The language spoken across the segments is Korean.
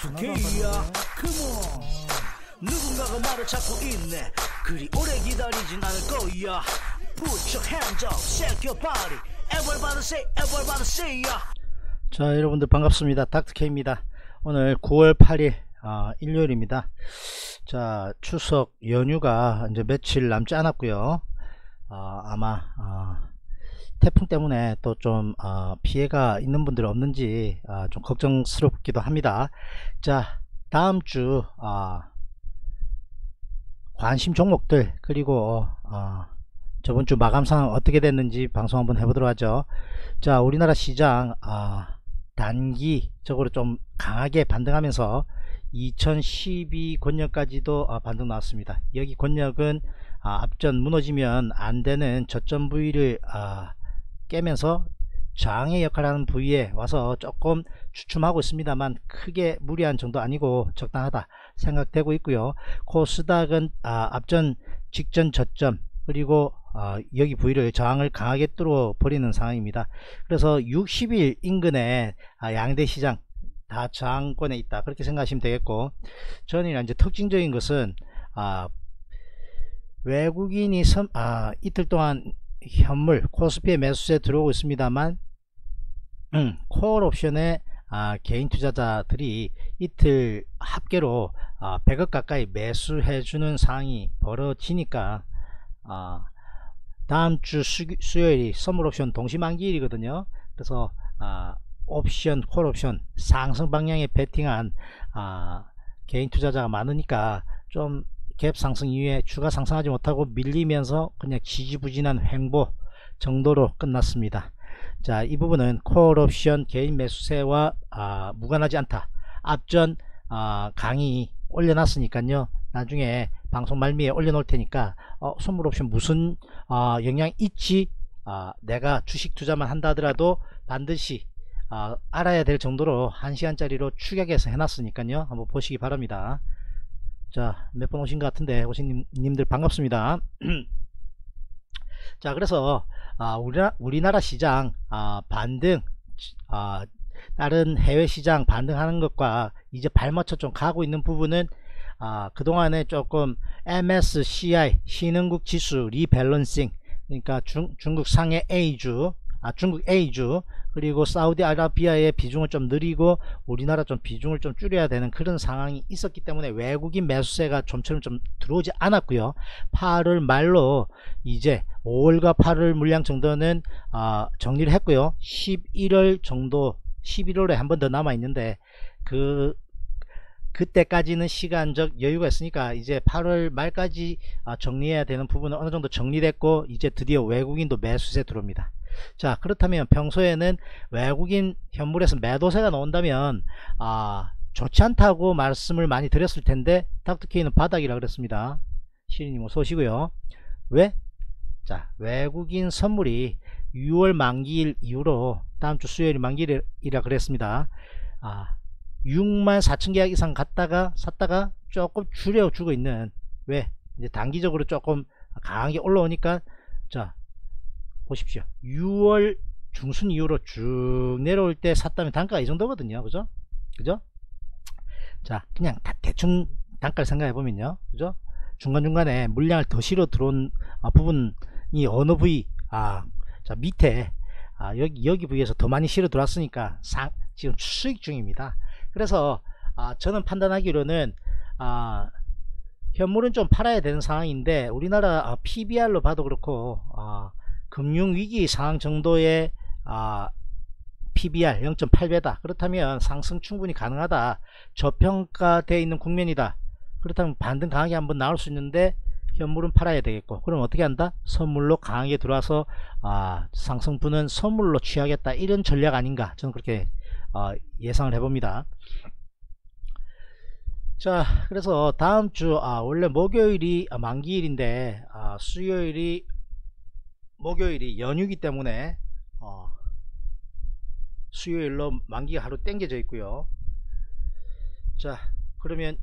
닥터케이야 컴온 누군가가 말을 찾고 있네 그리 오래 기다리진 않을 거야 Put your hands up, shake your body everybody say ya. 자 여러분들 반갑습니다. 닥터케이입니다. 오늘 9월 8일 일요일입니다. 자 추석 연휴가 이제 며칠 남지 않았고요. 아마 태풍 때문에 또 좀 피해가 있는 분들 없는지 좀 걱정스럽기도 합니다. 자 다음주 관심 종목들 그리고 저번주 마감 상황 어떻게 됐는지 방송 한번 해보도록 하죠. 자 우리나라 시장 단기적으로 좀 강하게 반등하면서 2012 권역까지도 반등 나왔습니다. 여기 권역은 앞전 무너지면 안되는 저점 부위를 깨면서 저항의 역할을 하는 부위에 와서 조금 주춤하고 있습니다만 크게 무리한 정도 아니고 적당하다 생각되고 있고요. 코스닥은 앞전 직전 저점 그리고 여기 부위를 저항을 강하게 뚫어 버리는 상황입니다. 그래서 60일 인근에 양대 시장 다 저항권에 있다 그렇게 생각하시면 되겠고, 저는 이제 특징적인 것은 외국인이 이틀 동안 현물 코스피에 매수세 들어오고 있습니다만 콜 옵션에 개인 투자자들이 이틀 합계로 100억 가까이 매수해 주는 상황이 벌어지니까 다음주 수요일이 선물 옵션 동시만기일이거든요. 그래서 옵션 콜 옵션 상승 방향에 베팅한 개인 투자자가 많으니까 좀 갭 상승 이후에 주가 상승하지 못하고 밀리면서 그냥 지지부진한 횡보 정도로 끝났습니다. 자, 이 부분은 콜 옵션 개인 매수세와 무관하지 않다. 앞전 강의 올려놨으니까요. 나중에 방송 말미에 올려놓을 테니까 선물 옵션 무슨 영향 있지 내가 주식 투자만 한다 하더라도 반드시 알아야 될 정도로 1시간짜리로 축약해서 해놨으니까요. 한번 보시기 바랍니다. 자, 몇 번 오신 것 같은데 오신 님들 반갑습니다. 자, 그래서 우리나라 시장 반등 다른 해외 시장 반등하는 것과 이제 발맞춰 좀 가고 있는 부분은 그동안에 조금 MSCI 신흥국 지수 리밸런싱, 그러니까 중국 상해 A주 중국 A주 그리고 사우디아라비아의 비중을 좀 늘리고 우리나라 좀 비중을 좀 줄여야 되는 그런 상황이 있었기 때문에 외국인 매수세가 좀처럼 좀 들어오지 않았고요. 8월 말로 이제 5월과 8월 물량 정도는 정리를 했고요. 11월 정도 11월에 한 번 더 남아 있는데 그때까지는 시간적 여유가 있으니까 이제 8월 말까지 정리해야 되는 부분은 어느 정도 정리됐고 이제 드디어 외국인도 매수세 들어옵니다. 자, 그렇다면 평소에는 외국인 현물에서 매도세가 나온다면 좋지 않다고 말씀을 많이 드렸을 텐데 닥터케이는 바닥이라 그랬습니다. 시리님 어서 오시고요. 왜? 자, 외국인 선물이 6월 만기일 이후로 다음주 수요일 만기일이라 그랬습니다. 64,000 계약 이상 샀다가 조금 줄여주고 있는, 왜? 이제 단기적으로 조금 강하게 올라오니까, 자, 보십시오. 6월 중순 이후로 쭉 내려올 때 샀다면 단가가 이 정도거든요. 그죠? 자, 그냥 대충 단가를 생각해 보면요. 그죠? 중간중간에 물량을 더 실어 들어온 부분이 어느 부위, 자, 밑에, 여기 부위에서 더 많이 실어 들어왔으니까 지금 수익 중입니다. 그래서 저는 판단하기로는 현물은 좀 팔아야 되는 상황인데 우리나라 PBR로 봐도 그렇고 금융위기 상황 정도의 PBR 0.8배다 그렇다면 상승 충분히 가능하다, 저평가되어 있는 국면이다, 그렇다면 반등 강하게 한번 나올 수 있는데 현물은 팔아야 되겠고, 그럼 어떻게 한다? 선물로 강하게 들어와서 상승분은 선물로 취하겠다, 이런 전략 아닌가, 저는 그렇게 예상을 해봅니다. 자, 그래서 다음주 원래 목요일이 만기일인데 수요일이 목요일이 연휴이기 때문에 수요일로 만기가 하루 땡겨져 있고요. 자, 그러면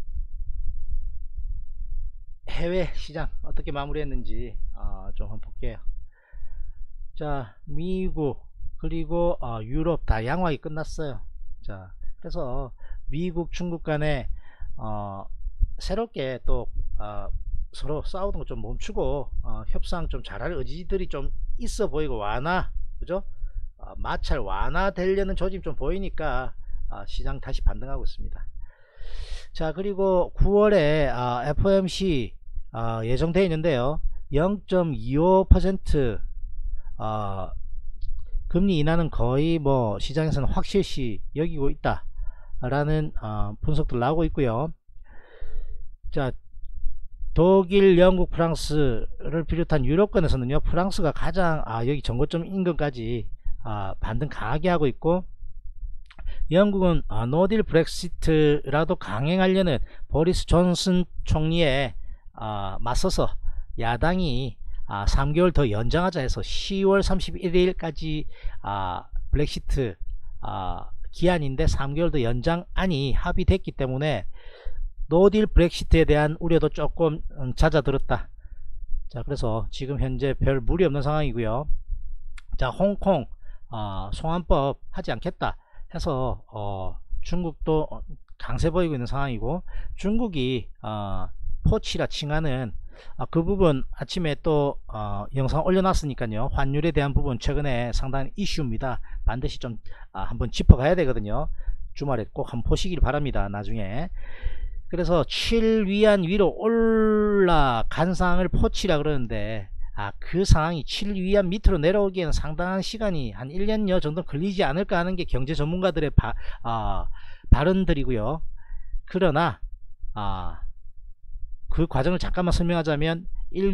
해외 시장 어떻게 마무리했는지 좀 한번 볼게요. 자, 미국 그리고 유럽 다 양호하게 끝났어요. 자, 그래서 미국 중국 간에 새롭게 또 서로 싸우는 거 좀 멈추고 협상 좀 잘할 의지들이 좀 있어 보이고 그죠? 마찰 완화되려는 조짐 좀 보이니까 시장 다시 반등하고 있습니다. 자, 그리고 9월에 FOMC 예정되어 있는데요. 0.25% 금리 인하는 거의 뭐 시장에서는 확실시 여기고 있다 라는 분석들 나오고 있고요. 자, 독일, 영국, 프랑스를 비롯한 유럽권에서는요, 프랑스가 가장 여기 정고점 인근까지 반등 강하게 하고 있고, 영국은 노딜 브렉시트라도 강행하려는 보리스 존슨 총리에 맞서서 야당이 3개월 더 연장하자 해서 10월 31일까지 브렉시트 기한인데 3개월 더 연장안이 합의됐기 때문에 노딜 브렉시트에 대한 우려도 조금 잦아들었다. 자, 그래서 지금 현재 별 무리 없는 상황이고요. 자, 홍콩 송환법 하지 않겠다 해서 중국도 강세 보이고 있는 상황이고, 중국이 포치라 칭하는 그 부분 아침에 또 영상 올려놨으니까요. 환율에 대한 부분 최근에 상당히 이슈입니다. 반드시 좀 한번 짚어가야 되거든요. 주말에 꼭 한번 보시길 바랍니다. 나중에. 그래서 7위안 위로 올라간 상황을 포치라 그러는데, 그 상황이 7위안 밑으로 내려오기에는 상당한 시간이 한 1년여 정도 걸리지 않을까 하는 게 경제 전문가들의 발언들이고요. 그러나 그 과정을 잠깐만 설명하자면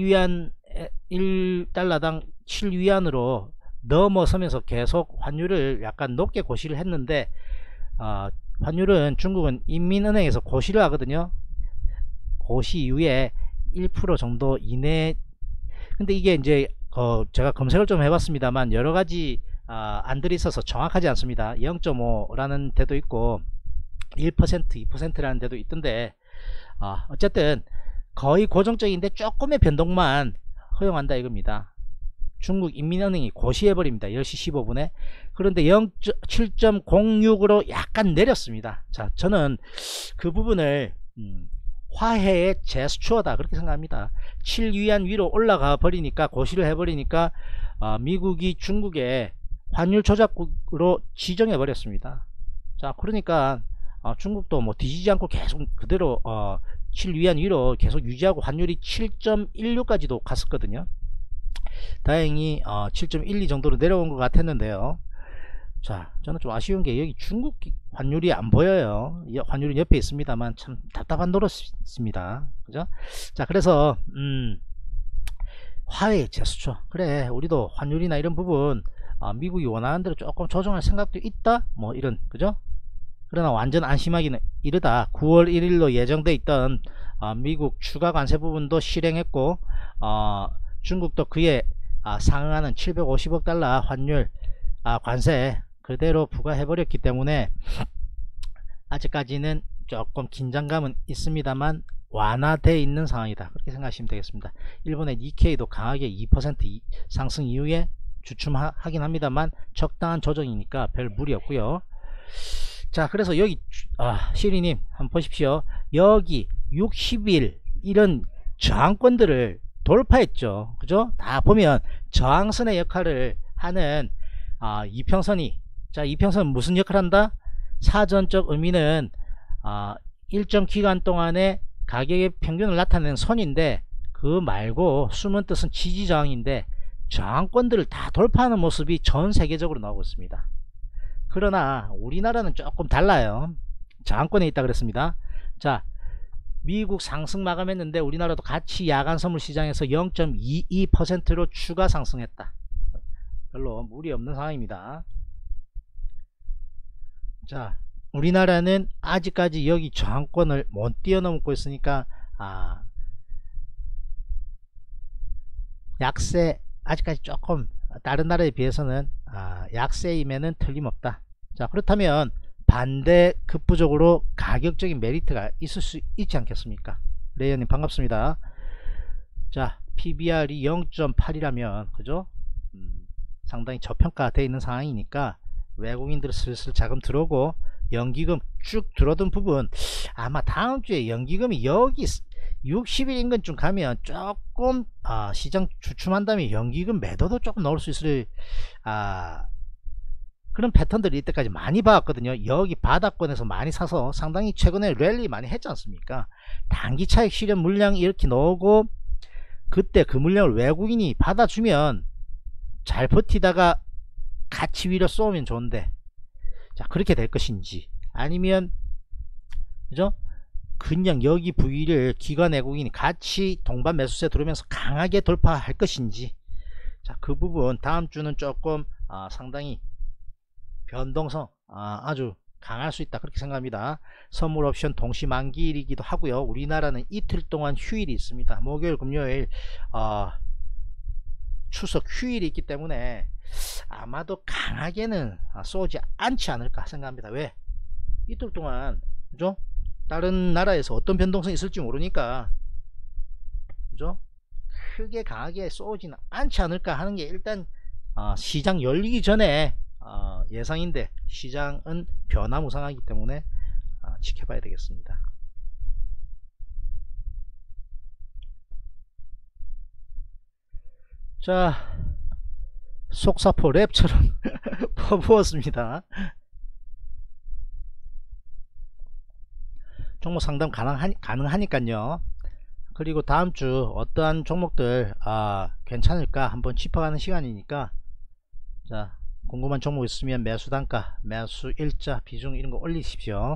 1달러당 7위안으로 넘어서면서 계속 환율을 약간 높게 고시를 했는데, 환율은 중국은 인민은행에서 고시를 하거든요. 고시 이후에 1% 정도 이내. 근데 이게 이제 제가 검색을 좀 해봤습니다만 여러가지 안들이 있어서 정확하지 않습니다. 0.5라는 데도 있고 1% 2%라는 데도 있던데, 어쨌든 거의 고정적인데 조금의 변동만 허용한다 이겁니다. 중국 인민은행이 고시해버립니다. 10시 15분에. 그런데 7.06으로 약간 내렸습니다. 자, 저는 그 부분을 화해의 제스처다 그렇게 생각합니다. 7위안 위로 올라가 버리니까, 고시를 해버리니까 미국이 중국의 환율 조작국으로 지정해 버렸습니다. 자, 그러니까 중국도 뭐 뒤지지 않고 계속 그대로 7위안 위로 계속 유지하고 환율이 7.16까지도 갔었거든요. 다행히 7.12 정도로 내려온 것 같았는데요. 자, 저는 좀 아쉬운 게 여기 중국 환율이 안 보여요. 환율은 옆에 있습니다만 참 답답한 노릇입니다. 그죠? 자, 그래서 화해 제스처. 그래, 우리도 환율이나 이런 부분 미국이 원하는 대로 조금 조정할 생각도 있다. 뭐 이런, 그죠? 그러나 완전 안심하기는 이르다. 9월 1일로 예정돼 있던 미국 추가 관세 부분도 실행했고, 중국도 그에 상응하는 750억 달러 환율 관세 그대로 부과해버렸기 때문에 아직까지는 조금 긴장감은 있습니다만 완화되어 있는 상황이다 그렇게 생각하시면 되겠습니다. 일본의 니케이도 강하게 2% 상승 이후에 주춤하긴 합니다만 적당한 조정이니까 별 무리 없고요. 자, 그래서 여기 시리님 한번 보십시오. 여기 60일 이런 저항권들을 돌파했죠. 그죠? 다 보면 저항선의 역할을 하는 이평선이, 자, 이평선은 무슨 역할을 한다? 사전적 의미는 일정 기간 동안의 가격의 평균을 나타내는 선인데, 그 말고 숨은 뜻은 지지 저항인데 저항권들을 다 돌파하는 모습이 전 세계적으로 나오고 있습니다. 그러나 우리나라는 조금 달라요. 저항권에 있다 그랬습니다. 자, 미국 상승 마감했는데 우리나라도 같이 야간 선물 시장에서 0.22%로 추가 상승했다. 별로 무리 없는 상황입니다. 자, 우리나라는 아직까지 여기 저항권을 못 뛰어넘고 있으니까 약세, 아직까지 조금 다른 나라에 비해서는 약세임에는 틀림없다. 자, 그렇다면 반대 급부적으로 가격적인 메리트가 있을 수 있지 않겠습니까? 레이어님 반갑습니다. 자, PBR이 0.8이라면 그죠? 상당히 저평가되어 있는 상황이니까 외국인들 슬슬 자금 들어오고 연기금 쭉 들어둔 부분, 아마 다음주에 연기금이 여기 60일 인근쯤 가면 조금 시장 주춤한 다음에 연기금 매도도 조금 넣을 수 있을 그런 패턴들이 이때까지 많이 봐왔거든요. 여기 바닥권에서 많이 사서 상당히 최근에 랠리 많이 했지 않습니까? 단기 차익 실현 물량 이렇게 넣고 그때 그 물량을 외국인이 받아주면 잘 버티다가 같이 위로 쏘면 좋은데, 자, 그렇게 될 것인지, 아니면 그죠? 그냥 여기 부위를 기관 외국인이 같이 동반 매수세 들어오면서 강하게 돌파할 것인지, 자, 그 부분 다음 주는 조금 상당히 변동성 아주 강할 수 있다, 그렇게 생각합니다. 선물 옵션 동시 만기일이기도 하고요. 우리나라는 이틀 동안 휴일이 있습니다. 목요일 금요일 추석 휴일이 있기 때문에 아마도 강하게는 쏘지 않지 않을까 생각합니다. 왜? 이틀 동안 그죠? 다른 나라에서 어떤 변동성이 있을지 모르니까 그죠? 크게 강하게 쏘지는 않지 않을까 하는 게 일단 시장 열리기 전에 예상인데, 시장은 변화무쌍하기 때문에 지켜봐야 되겠습니다. 자, 속사포 랩처럼 퍼부었습니다. 종목 상담 가능하니까요. 그리고 다음주 어떠한 종목들 괜찮을까 한번 짚어가는 시간이니까, 자, 궁금한 종목 있으면 매수 단가, 매수 일자, 비중 이런 거 올리십시오.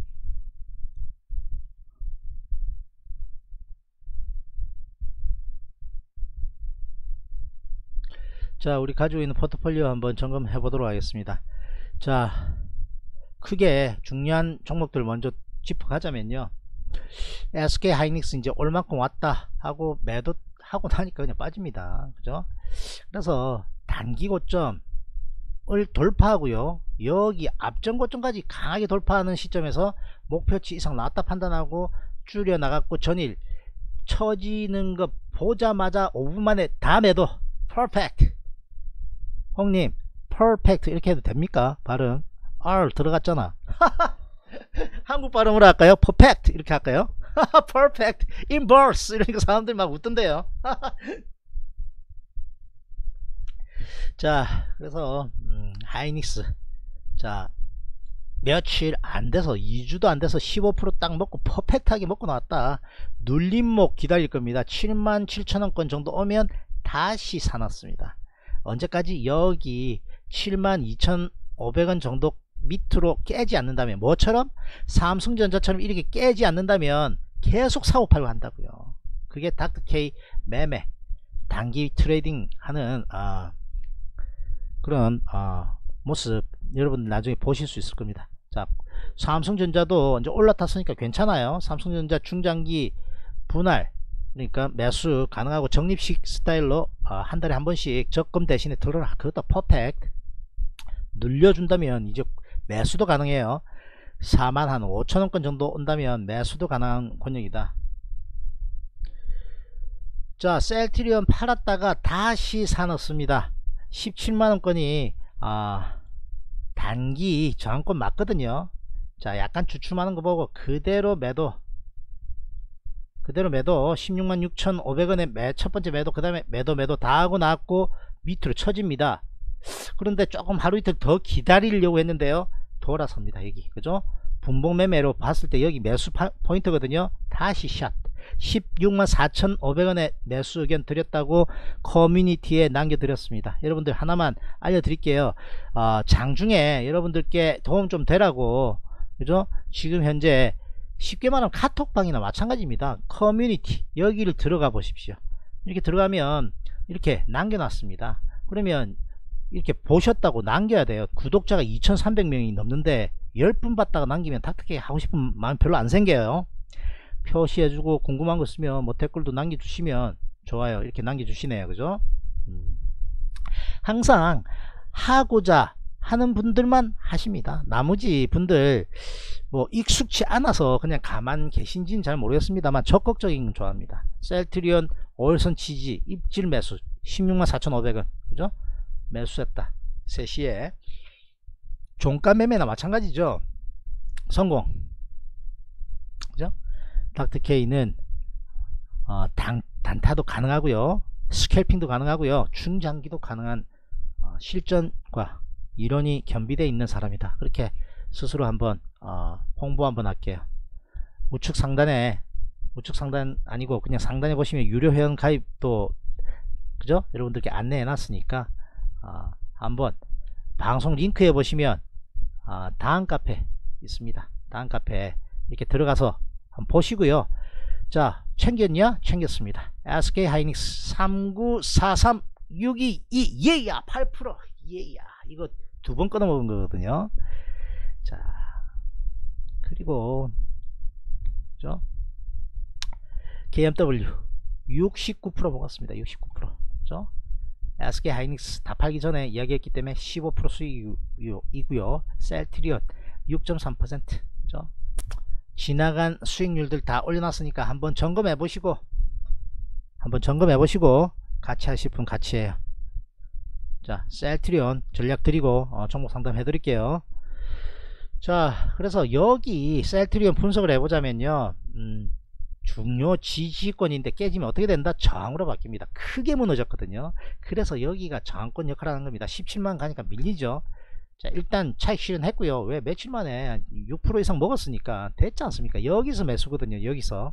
자, 우리 가지고 있는 포트폴리오 한번 점검해 보도록 하겠습니다. 자, 크게 중요한 종목들 먼저 짚어가자면요, SK 하이닉스 이제 올만큼 왔다 하고 매도 하고 나니까 그냥 빠집니다. 그죠? 그래서 단기 고점을 돌파하고요, 여기 앞전 고점까지 강하게 돌파하는 시점에서 목표치 이상 나왔다 판단하고 줄여 나갔고 전일 처지는 거 보자마자 5분 만에 다 매도. 퍼펙트. 형님 퍼펙트 이렇게 해도 됩니까? 발음 R 들어갔잖아. 한국 발음으로 할까요? 퍼펙트 이렇게 할까요? 퍼펙트 인버스 이러니까 사람들 막 웃던데요. 자, 그래서 하이닉스, 자, 며칠 안돼서 2주도 안돼서 15% 딱 먹고 퍼펙트하게 먹고 나왔다. 눌림목 기다릴 겁니다. 77,000원권 정도 오면 다시 사놨습니다. 언제까지? 여기 72,500원 정도 밑으로 깨지 않는다면, 뭐처럼? 삼성전자처럼 이렇게 깨지 않는다면 계속 사고 팔고 한다고요. 그게 닥터케이 매매 단기 트레이딩 하는 그런 모습 여러분 나중에 보실 수 있을 겁니다. 자, 삼성전자도 이제 올라탔으니까 괜찮아요. 삼성전자 중장기 분할, 그러니까 매수 가능하고 적립식 스타일로 한 달에 한 번씩 적금 대신에 들어라. 그것도 퍼펙트. 늘려준다면 이제 매수도 가능해요. 45,000원권 정도 온다면 매수도 가능한 권역이다. 자, 셀트리온 팔았다가 다시 사놓습니다. 17만원권이 단기 저항권 맞거든요. 자, 약간 주춤하는 거 보고 그대로 매도, 166,500원에 첫번째 매도, 그 다음에 매도 다 하고 나왔고 밑으로 쳐집니다. 그런데 조금 하루 이틀 더 기다리려고 했는데요, 돌아섭니다. 여기 그죠? 분봉 매매로 봤을 때 여기 매수 포인트거든요. 다시 샷 164,500원에 매수 의견 드렸다고 커뮤니티에 남겨드렸습니다. 여러분들 하나만 알려드릴게요. 장중에 여러분들께 도움 좀 되라고, 그죠? 지금 현재 쉽게 말하면 카톡방이나 마찬가지입니다. 커뮤니티 여기를 들어가 보십시오. 이렇게 들어가면 이렇게 남겨놨습니다. 그러면 이렇게 보셨다고 남겨야 돼요. 구독자가 2,300명이 넘는데 10분 봤다가 남기면 닥터케이 하고 싶은 마음 별로 안 생겨요. 표시해주고 궁금한 거 있으면 뭐 댓글도 남겨주시면 좋아요. 이렇게 남겨주시네요. 그죠? 항상 하고자 하는 분들만 하십니다. 나머지 분들 뭐 익숙치 않아서 그냥 가만 계신지는 잘 모르겠습니다만 적극적인 건 좋아합니다. 셀트리온 올선 치지 입질 매수 164,500원 그죠? 매수했다. 3시에 종가 매매나 마찬가지죠. 성공. 그죠? 닥터케이는 단타도 가능하고요, 스캘핑도 가능하고요, 중장기도 가능한 실전과 이론이 겸비되어 있는 사람이다. 그렇게 스스로 한번 홍보 한번 할게요. 우측 상단 아니고 그냥 상단에 보시면 유료 회원 가입도, 그죠? 여러분들께 안내해 놨으니까 한번 방송 링크에 보시면 다음 카페 있습니다. 다음 카페 이렇게 들어가서 한번 보시고요. 자, 챙겼냐? 챙겼습니다. SK 하이닉스 3943622 예야 8% 예야, 이거 두 번 끊어 먹은 거거든요. 자, 그리고 그죠? KMW 69% 먹었습니다. 69%. 그죠? SK 하이닉스 다 팔기 전에 이야기했기 때문에 15% 수익이고요. 셀트리온 6.3%. 그죠? 지나간 수익률들 다 올려놨으니까 한번 점검해 보시고 같이 하실 분 같이 해요. 자, 셀트리온 전략 드리고 종목 상담 해 드릴게요. 자, 그래서 여기 셀트리온 분석을 해보자면요, 중요 지지권인데 깨지면 어떻게 된다? 저항으로 바뀝니다. 크게 무너졌거든요. 그래서 여기가 저항권 역할을 하는 겁니다. 17만 가니까 밀리죠. 자, 일단 차익 실현했고요. 왜? 며칠 만에 6% 이상 먹었으니까 됐지 않습니까? 여기서 매수거든요. 여기서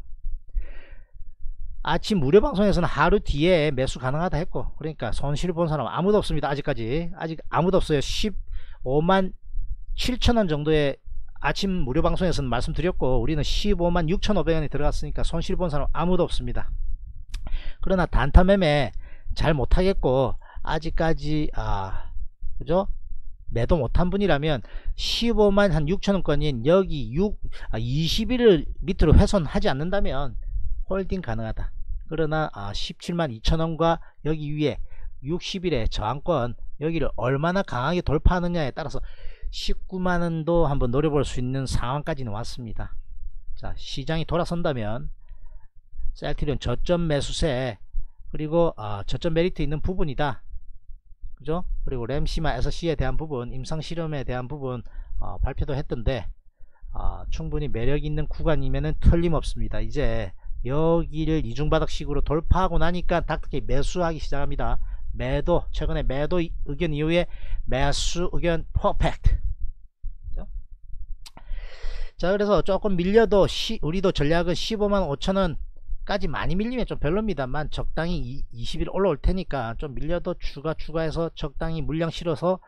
아침 무료 방송에서는 하루 뒤에 매수 가능하다 했고, 그러니까 손실 본 사람 아무도 없습니다. 아직 아무도 없어요. 15만 7천원 정도의 아침 무료 방송에서는 말씀드렸고, 우리는 15만 6,500원이 들어갔으니까 손실 본 사람 아무도 없습니다. 그러나 단타 매매 잘 못하겠고, 아직까지 그죠? 매도 못한 분이라면 15만 한 6천원권인 여기 20일을 밑으로 훼손하지 않는다면 홀딩 가능하다. 그러나 17만 2천원과 여기 위에 60일의 저항권, 여기를 얼마나 강하게 돌파하느냐에 따라서 19만원도 한번 노려볼 수 있는 상황까지는 왔습니다. 자, 시장이 돌아선다면 셀트리온 저점 매수세, 그리고 저점 메리트 있는 부분이다. 그죠? 그리고 램시마 SC에 대한 부분, 임상 실험에 대한 부분 발표도 했던데 충분히 매력 있는 구간이면은 틀림없습니다. 이제 여기를 이중바닥식으로 돌파하고 나니까 닥터케이 매수하기 시작합니다. 매도, 최근에 매도 의견 이후에 매수 의견 퍼펙트. 그죠? 자, 그래서 조금 밀려도 우리도 전략은 15만 5천원 까지 많이 밀리면 좀 별로입니다만, 적당히 20일 올라올 테니까 좀 밀려도 추가해서 적당히 물량 실어서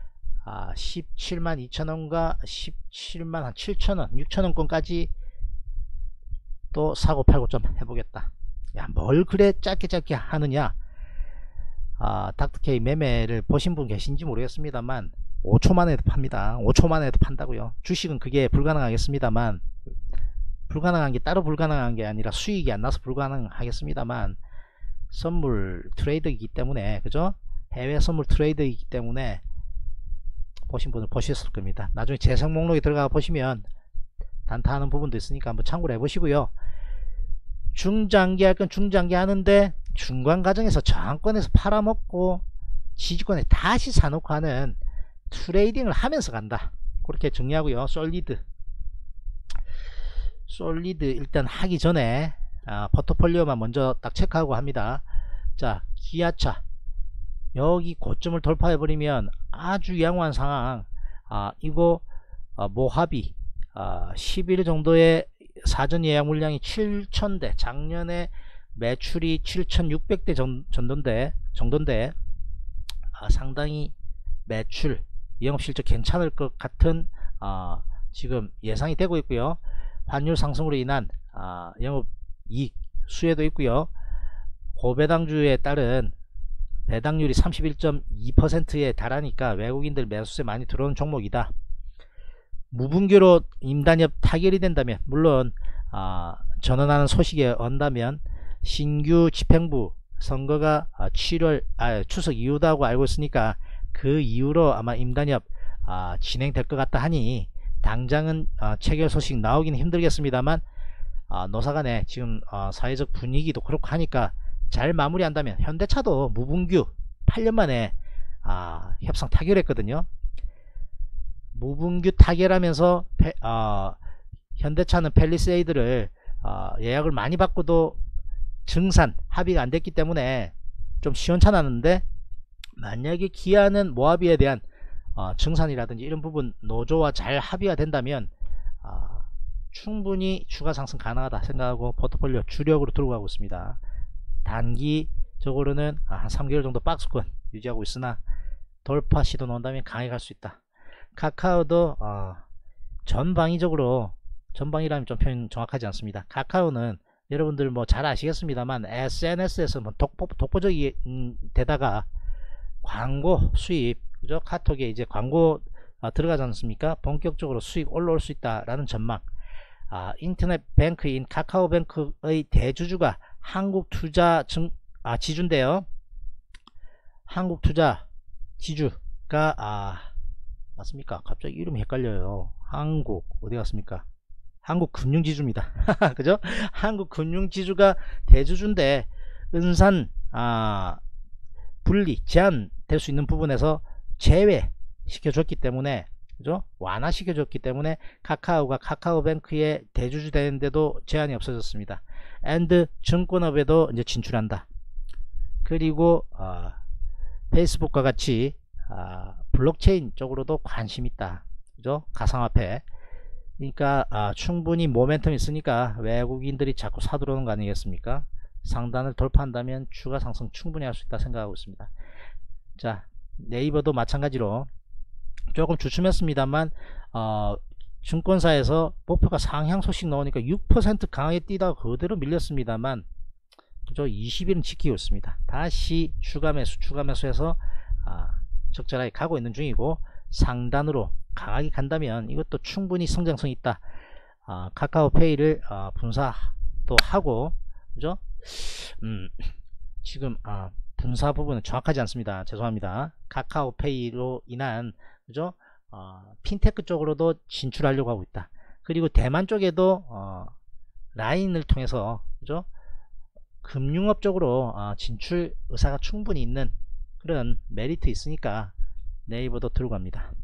17만 2천원과 17만 한 7천원 6천원권까지 또 사고 팔고 좀 해보겠다. 야, 뭘 그래 짧게 하느냐. 닥터케이 매매를 보신 분 계신지 모르겠습니다만 5초만에도 팝니다. 5초만에도 판다고요. 주식은 그게 불가능하겠습니다만, 불가능한 게 따로 불가능한 게 아니라 수익이 안 나서 불가능하겠습니다만, 선물 트레이드이기 때문에, 그죠? 해외 선물 트레이드이기 때문에 보신 분들 보셨을 겁니다. 나중에 재생 목록에 들어가 보시면 단타하는 부분도 있으니까 한번 참고를 해 보시고요. 중장기 할 건 중장기 하는데 중간 과정에서 저항권에서 팔아먹고 지지권에 다시 사놓고 하는 트레이딩을 하면서 간다. 그렇게 정리하고요. 솔리드 일단 하기 전에 포트폴리오만 먼저 딱 체크하고 합니다. 자, 기아차 여기 고점을 돌파해 버리면 아주 양호한 상황. 이거 모하비 11일 정도의 사전 예약 물량이 7,000대, 작년에 매출이 7,600대 정도인데 상당히 매출 영업실적 괜찮을 것 같은 지금 예상이 되고 있고요. 환율 상승으로 인한 영업이익 수혜도 있고요. 고배당주에 따른 배당률이 31.2%에 달하니까 외국인들 매수세 많이 들어오는 종목이다. 무분교로 임단협 타결이 된다면, 물론 전환하는 소식에 언다면 신규 집행부 선거가 추석 이후다고 알고 있으니까 그 이후로 아마 임단협 진행될 것 같다 하니, 당장은 체결 소식 나오기는 힘들겠습니다만 노사간에 지금 사회적 분위기도 그렇고 하니까 잘 마무리한다면, 현대차도 무분규 8년 만에 협상 타결했거든요. 무분규 타결하면서 현대차는 팰리세이드를 예약을 많이 받고도 증산 합의가 안 됐기 때문에 좀 시원찮았는데, 만약에 기아는 모하비에 대한 증산이라든지 이런 부분 노조와 잘 합의가 된다면 충분히 추가 상승 가능하다 생각하고 포트폴리오 주력으로 들고 가고 있습니다. 단기적으로는 한 3개월 정도 박스권 유지하고 있으나 돌파 시도 나온다면 강하게 갈 수 있다. 카카오도 전방위적으로, 전방이라면 좀 표현 정확하지 않습니다. 카카오는 여러분들 뭐 잘 아시겠습니다만 SNS에서 뭐 독보적이 되다가 광고 수입, 그죠? 카톡에 이제 광고 들어가지 않습니까? 본격적으로 수익 올라올 수 있다라는 전망. 인터넷 뱅크인 카카오뱅크의 대주주가 한국투자 지주인데요. 한국투자 지주가 맞습니까? 갑자기 이름이 헷갈려요. 한국 어디 갔습니까? 한국금융지주입니다. 그죠? 한국금융지주가 대주주인데 은산 분리 제한될 수 있는 부분에서 제외시켜줬기 때문에, 그죠? 완화시켜줬기 때문에 카카오가 카카오뱅크의 대주주 되는데도 제한이 없어졌습니다. 앤드 증권업에도 이제 진출한다. 그리고 페이스북과 같이 블록체인 쪽으로도 관심 있다. 그죠? 가상화폐. 그러니까 충분히 모멘텀이 있으니까 외국인들이 자꾸 사들어오는 거 아니겠습니까? 상단을 돌파한다면 추가 상승 충분히 할 수 있다 생각하고 있습니다. 자, 네이버도 마찬가지로 조금 주춤했습니다만 증권사에서 목표가 상향 소식 나오니까 6% 강하게 뛰다가 그대로 밀렸습니다만, 그죠? 20일은 지키고 있습니다. 다시 추가 매수해서 적절하게 가고 있는 중이고, 상단으로 강하게 간다면 이것도 충분히 성장성이 있다. 카카오페이를 분사도 하고, 그죠? 지금 분사 부분은 정확하지 않습니다. 죄송합니다. 카카오페이로 인한, 그죠? 핀테크 쪽으로도 진출하려고 하고 있다. 그리고 대만 쪽에도 라인을 통해서, 그죠? 금융업 쪽으로 진출 의사가 충분히 있는 그런 메리트 있으니까 네이버도 들고 갑니다.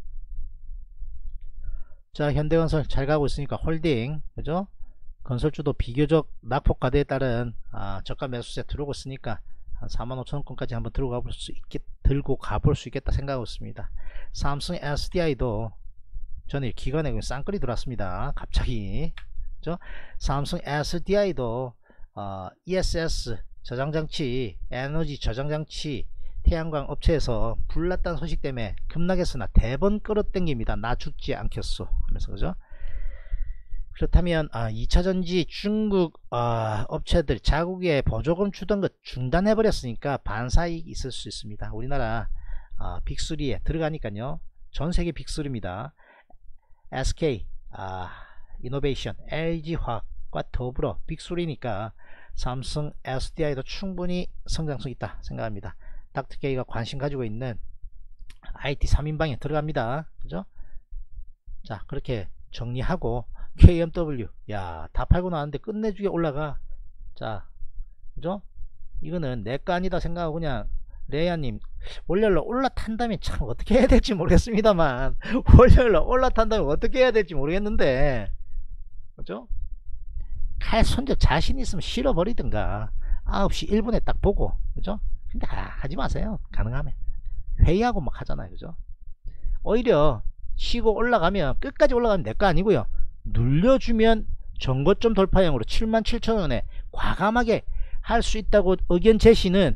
자, 현대건설 잘 가고 있으니까 홀딩, 그죠? 건설주도 비교적 낙폭 과대에 따른 저가 매수세 들어오고 있으니까 한 45,000원권까지 한번 들고 가볼 수 있겠다 생각하고 있습니다. 삼성 SDI도 전에 기관에 쌍끌이 들어왔습니다. 갑자기, 그죠? 삼성 SDI도 ESS 저장장치, 에너지 저장장치, 태양광 업체에서 불났다는 소식 때문에 급락했으나 대번 끌어당깁니다. 나 죽지 않겠소 하면서, 그죠? 그렇다면 2차전지 중국 업체들 자국에 보조금 주던 것 중단해 버렸으니까 반사이익 있을 수 있습니다. 우리나라 빅3에 들어가니까요. 전세계 빅3입니다. SK 이노베이션, LG화학과 더불어 빅3니까 삼성 SDI도 충분히 성장성 있다 생각합니다. 닥터케이가 관심 가지고 있는 IT 3인방에 들어갑니다. 그죠? 자, 그렇게 정리하고 KMW, 야, 다 팔고 나왔는데 끝내주게 올라가. 자, 그죠? 이거는 내 거 아니다 생각하고 그냥 레이아님 월요일로 올라탄다면 참 어떻게 해야 될지 모르겠습니다만 월요일로 올라탄다면 어떻게 해야 될지 모르겠는데, 그죠? 칼 손적 자신 있으면 실어버리든가 9시 1분에 딱 보고, 그죠? 근데 하지 마세요. 가능하면 회의하고 막 하잖아요. 그죠? 오히려 치고 올라가면 끝까지 올라가면 내 거 아니고요, 눌려주면 전고점 돌파형으로 77,000원에 과감하게 할 수 있다고 의견 제시는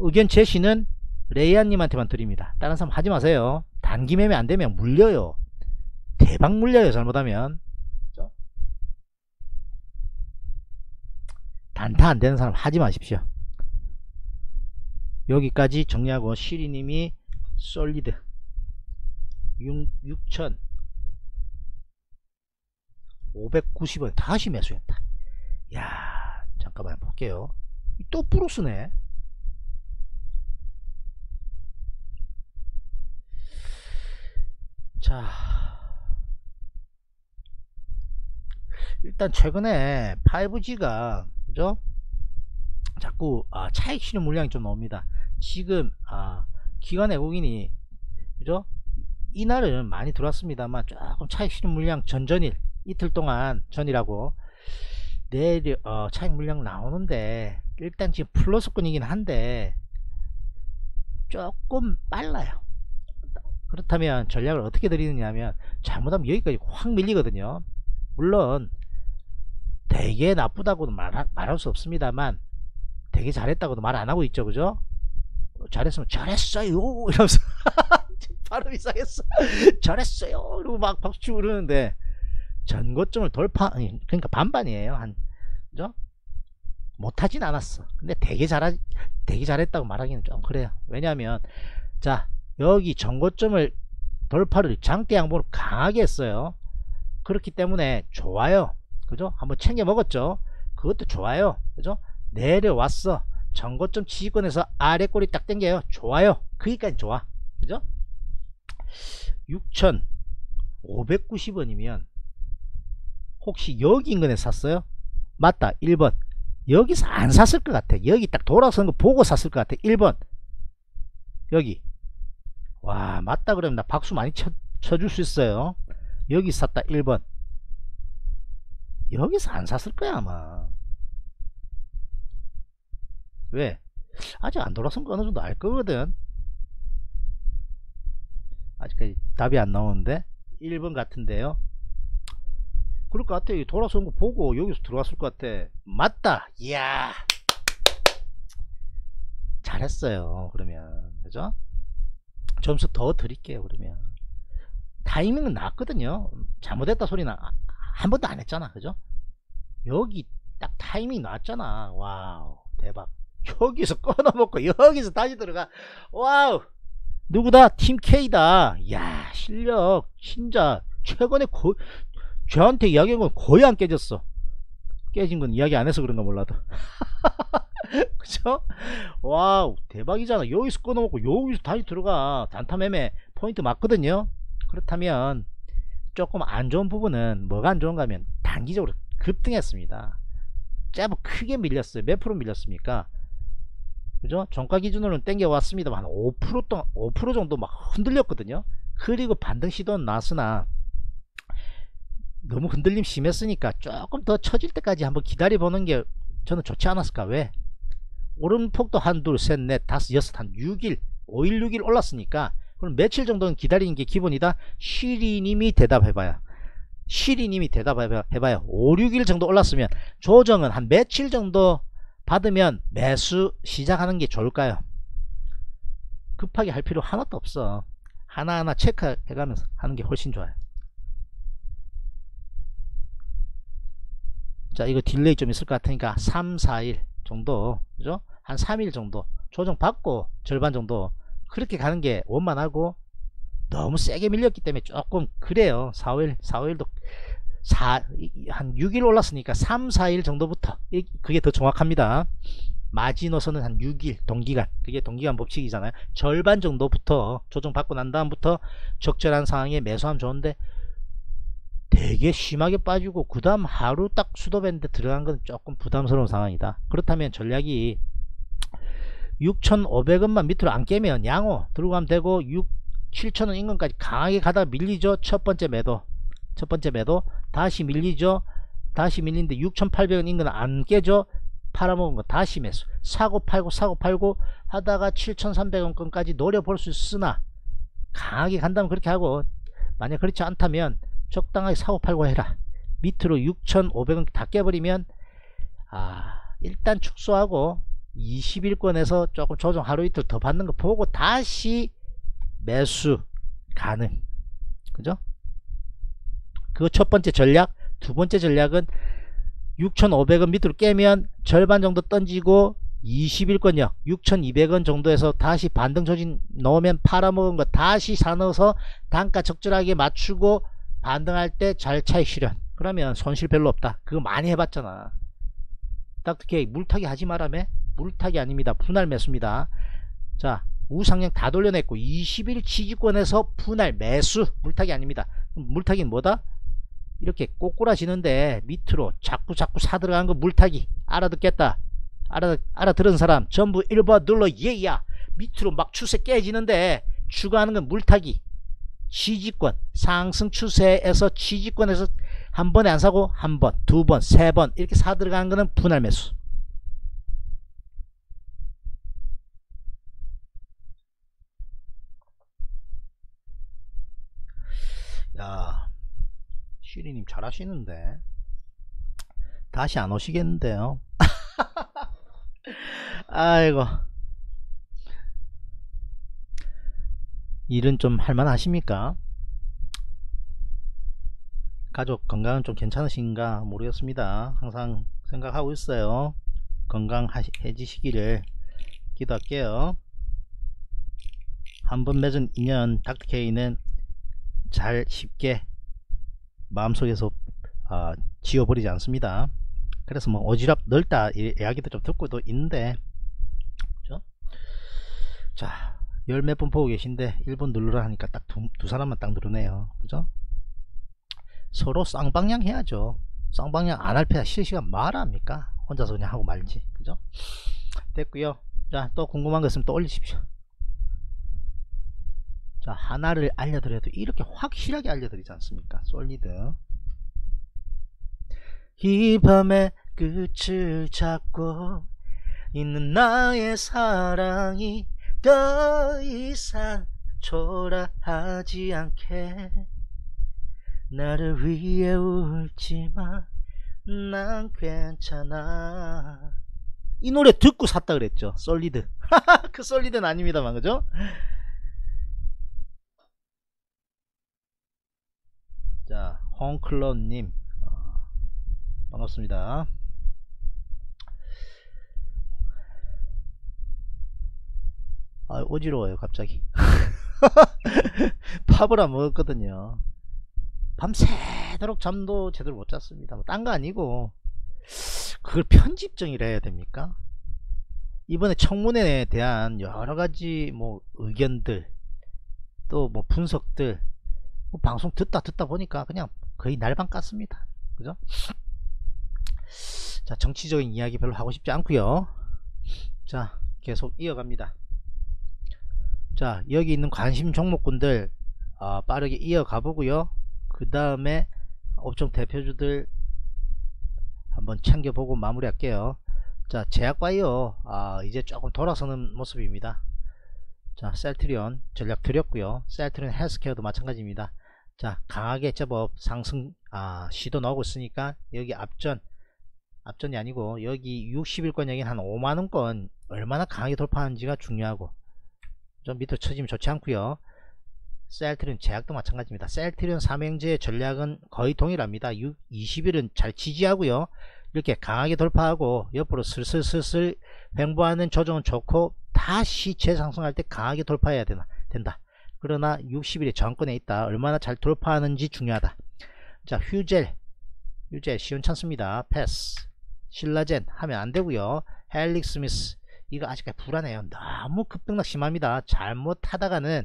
레이아님한테만 드립니다. 다른 사람 하지 마세요. 단기 매매 안되면 물려요. 대박 물려요. 잘못하면. 그렇죠? 단타 안되는 사람 하지 마십시오. 여기까지 정리하고 시리님이 솔리드 6,590원 다시 매수했다. 야, 잠깐만 볼게요. 또 플러스네. 자, 일단 최근에 5G가, 그죠? 자꾸 차익 실현 물량이 좀 나옵니다. 지금 기관 외국인이, 그죠? 이날은 많이 들어왔습니다만 조금 차익 실현 물량 전전일 이틀 동안 전이라고 내일 차익 물량 나오는데 일단 지금 플러스권이긴 한데 조금 빨라요. 그렇다면 전략을 어떻게 드리느냐 하면 잘못하면 여기까지 확 밀리거든요. 물론 되게 나쁘다고는 말할 수 없습니다만 되게 잘했다고도 말 안하고 있죠. 그죠? 잘했으면 잘했어요 이러면서 발음 이상했어. 잘했어요 이러고 막 박수치고 그러는데 전고점을 그러니까 반반이에요. 그죠? 못하진 않았어. 근데 되게 잘했다고 말하기는 좀 그래요. 왜냐하면 자 여기 전고점을 돌파를 장대 양봉으로 강하게 했어요. 그렇기 때문에 좋아요. 그죠? 한번 챙겨 먹었죠. 그것도 좋아요. 그죠? 내려왔어. 전고점 지지권에서 아래 꼬리 딱 당겨요. 좋아요. 거기까지 좋아. 그죠? 6,590원이면 혹시 여기 인근에 샀어요? 맞다. 1번. 여기서 안 샀을 것 같아. 여기 딱 돌아서는 거 보고 샀을 것 같아. 1번. 여기. 와, 맞다 그러면 나 박수 많이 쳐줄 수 있어요. 여기 샀다. 1번. 여기서 안 샀을 거야 아마. 왜? 아직 안 돌아선 거 어느 정도 알 거거든. 아직까지 답이 안 나오는데 1번 같은데요. 그럴 것 같아. 돌아선 거 보고 여기서 들어왔을 것 같아. 맞다. 이야, 잘했어요. 그러면 그죠? 점수 더 드릴게요. 그러면 타이밍은 나왔거든요. 잘못했다 소리는 한 번도 안 했잖아. 그죠? 여기 딱 타이밍 나왔잖아. 와우, 대박. 여기서 끊어먹고 여기서 다시 들어가. 와우, 누구다? 팀 K다. 야, 실력 진짜 최근에 저한테 이야기한 건 거의 안 깨졌어. 깨진 건 이야기 안 해서 그런가 몰라도. 그죠? 와우, 대박이잖아. 여기서 끊어먹고 여기서 다시 들어가. 단타 매매 포인트 맞거든요. 그렇다면 조금 안 좋은 부분은 뭐가 안 좋은가 하면 단기적으로 급등했습니다. 짭 크게 밀렸어요. 몇 프로 밀렸습니까? 그죠? 종가 기준으로는 땡겨 왔습니다만 5% 정도 막 흔들렸거든요. 그리고 반등 시도는 나왔으나 너무 흔들림 심했으니까 조금 더 처질 때까지 한번 기다려 보는 게 저는 좋지 않았을까. 왜? 오름폭도 한 둘 셋 넷 다섯 여섯 한 6일 5일 6일 올랐으니까 그럼 며칠 정도는 기다리는 게 기본이다. 시리님이 대답해봐요. 시리님이 대답해봐요. 5, 6일 정도 올랐으면 조정은 한 며칠 정도 받으면 매수 시작하는 게 좋을까요? 급하게 할 필요 하나도 없어. 하나하나 체크해가면서 하는 게 훨씬 좋아요. 자, 이거 딜레이 좀 있을 것 같으니까 3, 4일 정도, 그죠? 한 3일 정도 조정 받고 절반 정도 그렇게 가는 게 원만하고, 너무 세게 밀렸기 때문에 조금 그래요. 4일도 한 6일 올랐으니까 3, 4일 정도부터, 그게 더 정확합니다. 마지노선은 한 6일 동기간, 그게 동기간 법칙이잖아요. 절반 정도부터 조정 받고 난 다음부터 적절한 상황에 매수하면 좋은데 되게 심하게 빠지고 그 다음 하루 딱 수도밴드 들어간 건 조금 부담스러운 상황이다. 그렇다면 전략이 6,500원만 밑으로 안 깨면 양호 들고 가면 되고, 7,000원 인근까지 강하게 가다가 밀리죠. 첫 번째 매도 다시 밀리죠. 다시 밀리는데 6,800원 인근 안 깨죠. 팔아먹은 거 다시 매수, 사고 팔고 하다가 7,300원권까지 노려볼 수 있으나 강하게 간다면 그렇게 하고, 만약 그렇지 않다면 적당하게 사고 팔고 해라. 밑으로 6,500원 다 깨버리면 일단 축소하고 20일권에서 조금 조정 하루 이틀 더 받는 거 보고 다시 매수 가능. 그죠? 그 첫 번째 전략. 두 번째 전략은 6,500원 밑으로 깨면 절반 정도 던지고 20일권역 6,200원 정도에서 다시 반등 조짐 넣으면 팔아먹은 거 다시 사넣어서 단가 적절하게 맞추고 반등할 때 잘 차익 실현. 그러면 손실 별로 없다. 그거 많이 해봤잖아. 닥터케이 물타기 하지 말라며. 물타기 아닙니다. 분할 매수입니다. 자, 우상향 다 돌려냈고 20일 지지권에서 분할 매수. 물타기 아닙니다. 물타기는 뭐다? 이렇게 꼬꾸라지는데 밑으로 자꾸 사 들어간 거 물타기. 알아듣겠다. 알아들은 사람 전부 1번 눌러. 예야. 밑으로 막 추세 깨지는데 추가하는 건 물타기. 취지권, 상승 추세에서 취지권에서 한 번에 안 사고 한 번, 두 번, 세 번 이렇게 사 들어가는 거는 분할 매수. 야, 시리님 잘하시는데 다시 안 오시겠는데요. 아이고, 일은 좀 할만하십니까? 가족 건강은 좀 괜찮으신가 모르겠습니다. 항상 생각하고 있어요. 건강해지시기를 기도할게요. 한번 맺은 인연 닥터케이는 잘 쉽게 마음속에서 지워버리지 않습니다. 그래서 뭐 오지랖 넓다 이야기도 좀 듣고도 있는데, 그죠? 자, 열 몇 번 보고 계신데 1번 누르라 하니까 딱 두 사람만 딱 누르네요. 그죠? 서로 쌍방향 해야죠. 쌍방향 안 할 패야 실시간 말합니까? 혼자서 그냥 하고 말지. 그죠? 됐고요. 자, 또 궁금한 거 있으면 또 올리십시오. 자, 하나를 알려드려도 이렇게 확실하게 알려드리지 않습니까? 솔리드. 이 밤의 끝을 잡고 있는 나의 사랑이 더 이상 초라하지 않게 나를 위해 울지마 난 괜찮아. 이 노래 듣고 샀다 그랬죠. 솔리드. 그 솔리드는 아닙니다만, 그죠? 자, 홍클럽님 반갑습니다. 어지러워요 갑자기. 팝을 안 먹었거든요. 밤새도록 잠도 제대로 못 잤습니다. 뭐 딴 거 아니고 그걸 편집정의를 해야 됩니까? 이번에 청문회에 대한 여러가지 뭐 의견들 또 뭐 분석들 뭐 방송 듣다 보니까 그냥 거의 날방 깠습니다. 그죠? 자, 정치적인 이야기 별로 하고 싶지 않고요. 자, 계속 이어갑니다. 자, 여기 있는 관심 종목군들 빠르게 이어가 보고요. 그 다음에 업종 대표주들 한번 챙겨보고 마무리 할게요. 자, 제약바이오 이제 조금 돌아서는 모습입니다. 자, 셀트리온 전략 드렸고요. 셀트리온 헬스케어도 마찬가지입니다. 자, 강하게 제법 상승 시도 나오고 있으니까 여기 앞전이 아니고 여기 60일권 여기 한 5만원권 얼마나 강하게 돌파하는지가 중요하고 좀 밑으로 쳐지면 좋지 않고요. 셀트리온 제약도 마찬가지입니다. 셀트리온 삼형제의 전략은 거의 동일합니다. 20일은 잘 지지하고요. 이렇게 강하게 돌파하고 옆으로 슬슬 횡보하는 조정은 좋고 다시 재상승할 때 강하게 돌파해야 된다. 그러나 60일의 저항권에 있다. 얼마나 잘 돌파하는지 중요하다. 자, 휴젤 시원찮습니다. 패스. 신라젠 하면 안되고요. 헬릭스미스 이거 아직까지 불안해요. 너무 급등락 심합니다. 잘못하다가는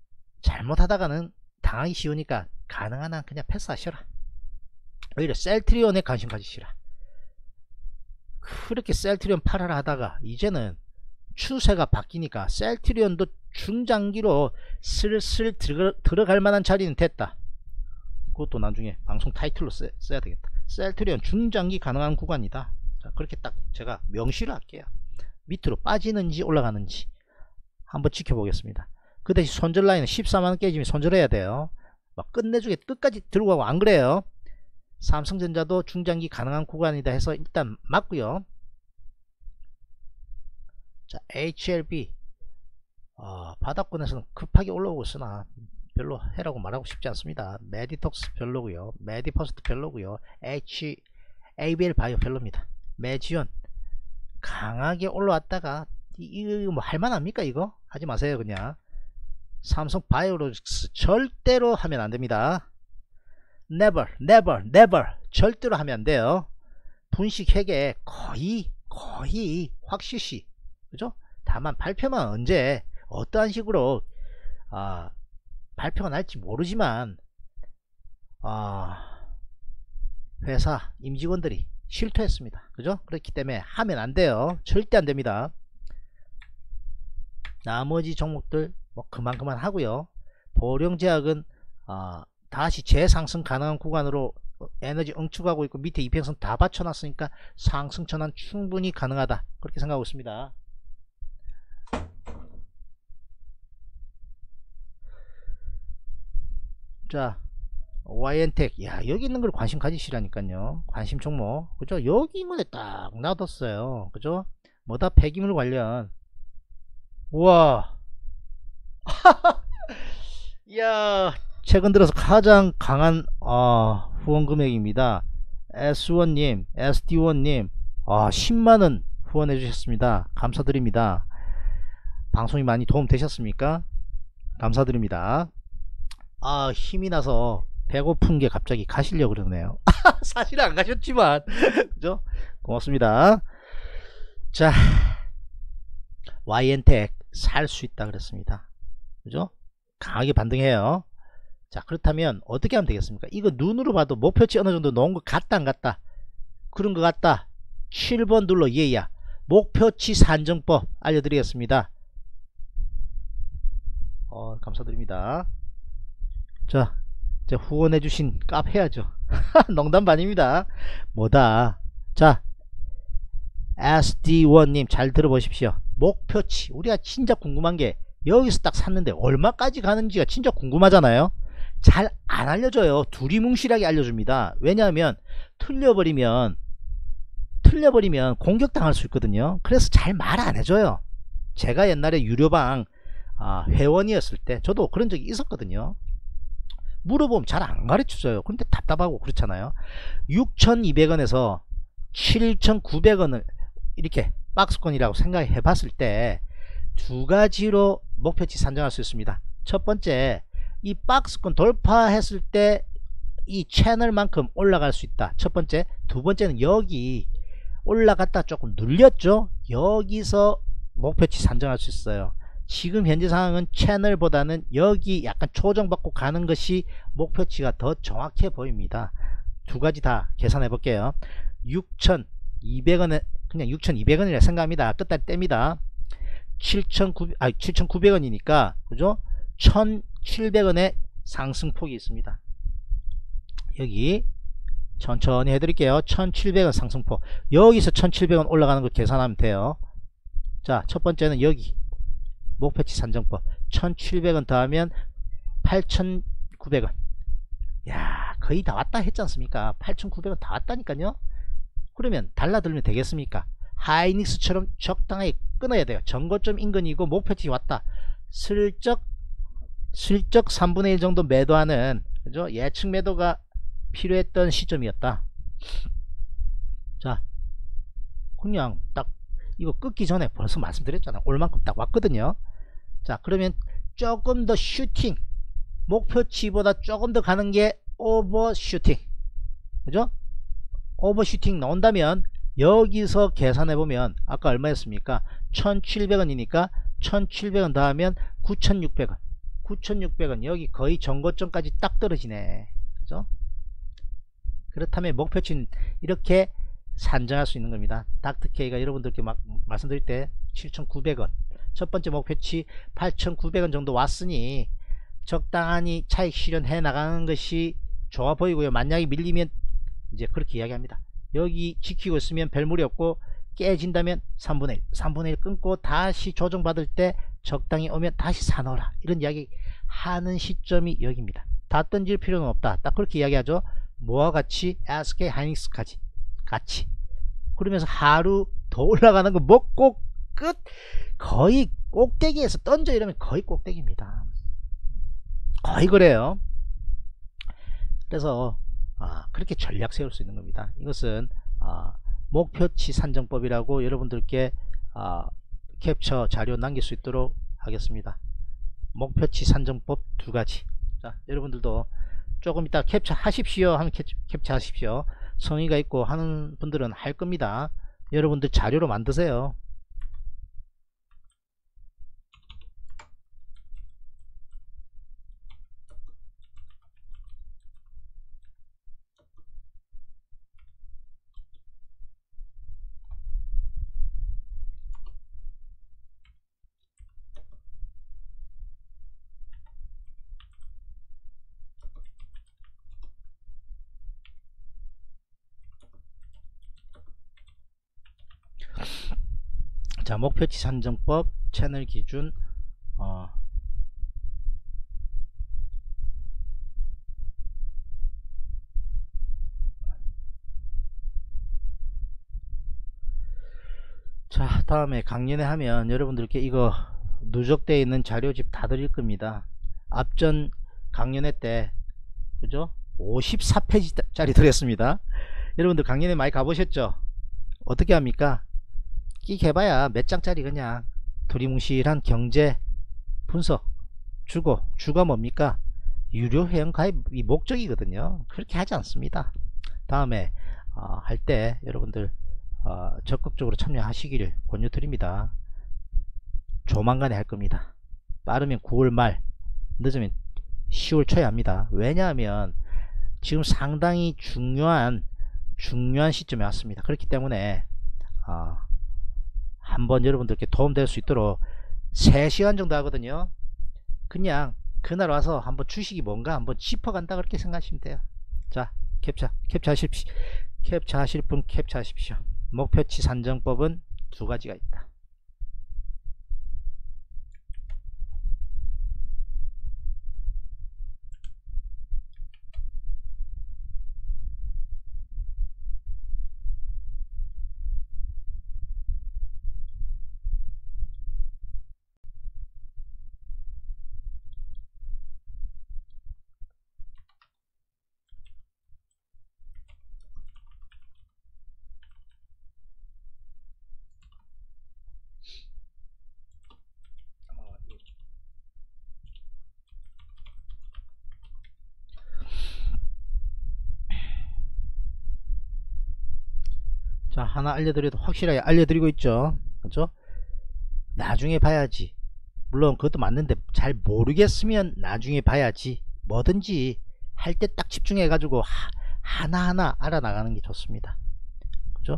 당하기 쉬우니까 가능한 한 그냥 패스하셔라. 오히려 셀트리온에 관심 가지시라. 그렇게 셀트리온 팔아라 하다가 이제는 추세가 바뀌니까 셀트리온도 중장기로 슬슬 들어갈 만한 자리는 됐다. 그것도 나중에 방송 타이틀로 써야 되겠다. 셀트리온 중장기 가능한 구간이다. 자, 그렇게 딱 제가 명시를 할게요. 밑으로 빠지는지 올라가는지 한번 지켜보겠습니다. 그 대신 손절 라인은 14만원 깨지면 손절해야 돼요. 막 끝내주게 끝까지 들고 가고 안 그래요. 삼성전자도 중장기 가능한 구간이다 해서 일단 맞고요. 자, HLB 바닥권에서는 급하게 올라오고 있으나 별로 해라고 말하고 싶지 않습니다. 메디톡스 별로고요. 메디퍼스트 별로고요. ABL 바이오 별로입니다. 메지온 강하게 올라왔다가 이거 뭐 할만합니까? 이거 하지 마세요. 그냥 삼성 바이오로직스 절대로 하면 안됩니다. never 절대로 하면 안돼요. 분식 회계 거의 확실시, 그죠? 다만 발표만 언제 어떠한 식으로 발표가 날지 모르지만 회사 임직원들이 실토했습니다. 그죠? 그렇기 때문에 하면 안돼요. 절대 안됩니다. 나머지 종목들 뭐 그만 하고요. 보령제약은 다시 재상승 가능한 구간으로 에너지 응축하고 있고 밑에 이평선 다 받쳐놨으니까 상승 전환 충분히 가능하다, 그렇게 생각하고 있습니다. 자, YN텍, 야, 여기 있는 걸 관심 가지시라니까요. 관심 종목, 그죠? 여기 문에 딱 놔뒀어요, 그죠? 뭐다, 폐기물 관련. 우와, 이야, 최근 들어서 가장 강한 후원 금액입니다. S1님, SD1님, 10만원 후원해 주셨습니다. 감사드립니다. 방송이 많이 도움 되셨습니까? 감사드립니다. 힘이 나서 배고픈 게 갑자기 가시려고 그러네요. 사실 안 가셨지만 그죠? 고맙습니다. 자, YN텍 살 수 있다 그랬습니다. 그죠? 강하게 반등해요. 자, 그렇다면 어떻게 하면 되겠습니까? 이거 눈으로 봐도 목표치 어느 정도 놓은 것 같다 안 같다? 그런 것 같다. 7번 눌러 예야. 목표치 산정법 알려드리겠습니다. 감사드립니다. 자, 후원해주신 값 해야죠. 농담 반입니다. 뭐다. 자, SD1님 잘 들어보십시오. 목표치, 우리가 진짜 궁금한 게 여기서 딱 샀는데 얼마까지 가는지가 진짜 궁금하잖아요. 잘 안 알려줘요. 두리뭉실하게 알려줍니다. 왜냐하면 틀려버리면 공격당할 수 있거든요. 그래서 잘 말 안 해줘요. 제가 옛날에 유료방 회원이었을 때 저도 그런 적이 있었거든요. 물어보면 잘 안 가르쳐줘요. 근데 답답하고 그렇잖아요. 6,200원에서 7,900원을 이렇게 박스권이라고 생각해 봤을 때 두 가지로 목표치 산정할 수 있습니다. 첫 번째, 이 박스권 돌파했을 때 이 채널만큼 올라갈 수 있다. 첫 번째. 두 번째는 여기 올라갔다 조금 눌렸죠. 여기서 목표치 산정할 수 있어요. 지금 현재 상황은 채널보다는 여기 약간 조정받고 가는 것이 목표치가 더 정확해 보입니다. 두 가지 다 계산해 볼게요. 6,200원에 그냥 6,200원이라 생각합니다. 끝다리 뗍니다. 7,900원이니까 그죠? 1,700원의 상승폭이 있습니다. 여기 천천히 해드릴게요. 1,700원 상승폭. 여기서 1,700원 올라가는 거 계산하면 돼요. 자, 첫 번째는 여기 목표치 산정법 1,700원 더하면 8,900원. 야, 거의 다 왔다 했지 않습니까? 8,900원 다 왔다니까요. 그러면 달라들면 되겠습니까? 하이닉스처럼 적당하게 끊어야 돼요. 전고점 인근이고 목표치 왔다. 슬쩍 3분의 1 정도 매도하는, 그죠? 예측 매도가 필요했던 시점이었다. 자, 그냥 딱 이거 끊기 전에 벌써 말씀드렸잖아. 올만큼 딱 왔거든요. 자, 그러면 조금 더 슈팅, 목표치보다 조금 더 가는 게 오버슈팅, 그죠? 오버슈팅 나온다면 여기서 계산해 보면 아까 얼마였습니까? 1,700원이니까 1,700원 더하면 9,600원. 9,600원, 여기 거의 전고점까지 딱 떨어지네, 그죠? 그렇다면 목표치는 이렇게 산정할 수 있는 겁니다. 닥터케이가 여러분들께 말씀드릴 때 7,900원, 첫 번째 목표치 8,900원 정도 왔으니 적당히 차익 실현해 나가는 것이 좋아 보이고요. 만약에 밀리면 이제 그렇게 이야기합니다. 여기 지키고 있으면 별 무리 없고 깨진다면 3분의 1 끊고 다시 조정받을 때 적당히 오면 다시 사놓으라, 이런 이야기 하는 시점이 여기입니다. 다 던질 필요는 없다, 딱 그렇게 이야기하죠. 뭐와 같이? SK 하이닉스까지 같이. 그러면서 하루 더 올라가는 거 먹고 끝, 거의 꼭대기에서 던져 이러면 거의 꼭대기입니다. 거의 그래요. 그래서 그렇게 전략 세울 수 있는 겁니다. 이것은 목표치 산정법이라고 여러분들께 캡처 자료 남길 수 있도록 하겠습니다. 목표치 산정법 두 가지. 자, 여러분들도 조금 이따 캡처 하십시오 하면 캡처 하십시오. 성의가 있고 하는 분들은 할 겁니다. 여러분들 자료로 만드세요. 자, 목표치 산정법 채널 기준 자, 다음에 강연회 하면 여러분들께 이거 누적되어 있는 자료집 다 드릴 겁니다. 앞전 강연회 때 그죠? 54페이지 짜리 드렸습니다. 여러분들 강연회 많이 가보셨죠? 어떻게 합니까? 끼 해봐야 몇 장짜리 그냥 두리뭉실한 경제 분석 주고, 주가 뭡니까? 유료 회원 가입이 목적이거든요. 그렇게 하지 않습니다. 다음에 할 때 여러분들 적극적으로 참여하시기를 권유드립니다. 조만간에 할 겁니다. 빠르면 9월 말, 늦으면 10월 초에 합니다. 왜냐하면 지금 상당히 중요한 시점에 왔습니다. 그렇기 때문에 한번 여러분들께 도움될 수 있도록 3시간 정도 하거든요. 그냥 그날 와서 한번 주식이 뭔가 한번 짚어간다 그렇게 생각하시면 돼요. 자, 캡처하십시오. 캡처하실 분 캡처하십시오. 목표치 산정법은 2가지가 있다. 자, 하나 알려드려도 확실하게 알려드리고 있죠. 그렇죠? 나중에 봐야지. 물론 그것도 맞는데 잘 모르겠으면 나중에 봐야지. 뭐든지 할 때 딱 집중해 가지고 하나하나 알아나가는 게 좋습니다. 그죠?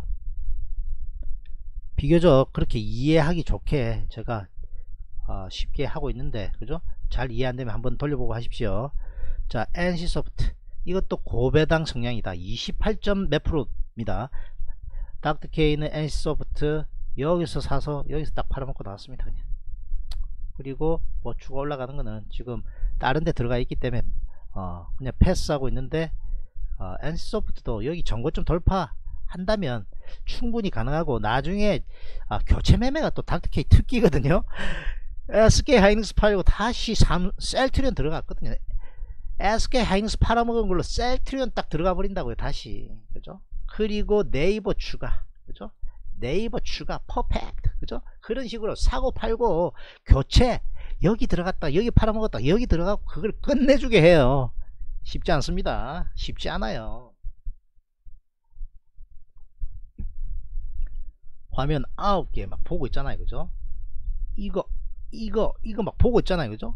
비교적 그렇게 이해하기 좋게 제가 쉽게 하고 있는데, 그죠? 잘 이해 안되면 한번 돌려보고 하십시오. 자, NC소프트 이것도 고배당 성향이다. 28점 몇 프로입니다. 닥터케이는 NC소프트 여기서 사서 여기서 딱 팔아먹고 나왔습니다. 그냥. 그리고 뭐 추가 올라가는 거는 지금 다른 데 들어가 있기 때문에 그냥 패스하고 있는데, NC소프트도 여기 전고점 돌파 한다면 충분히 가능하고, 나중에 교체 매매가 또 닥터케이 특기거든요. SK 하이닉스 팔고 다시 셀트리온 들어갔거든요. SK 하이닉스 팔아먹은 걸로 셀트리온 딱 들어가 버린다고요, 다시. 그죠? 그리고 네이버 추가, 그죠? 네이버 추가 퍼펙트, 그죠? 그런 식으로 사고 팔고 교체, 여기 들어갔다 여기 팔아먹었다 여기 들어가고 그걸 끝내주게 해요. 쉽지 않습니다. 쉽지 않아요. 화면 9개 막 보고 있잖아요, 그죠? 이거 막 보고 있잖아요, 그죠?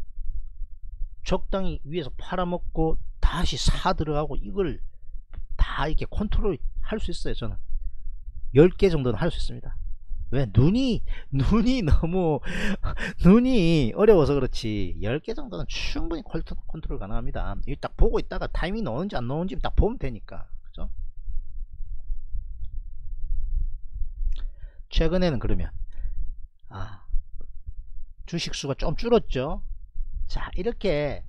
적당히 위에서 팔아먹고 다시 사 들어가고, 이걸 다 이렇게 컨트롤 할 수 있어요. 저는 10개 정도는 할 수 있습니다. 왜? 눈이 너무 눈이 어려워서 그렇지 10개 정도는 충분히 컨트롤 가능합니다. 이 딱 보고 있다가 타이밍 나오는지 안 나오는지 딱 보면 되니까. 그죠? 최근에는 그러면 주식 수가 좀 줄었죠. 자, 이렇게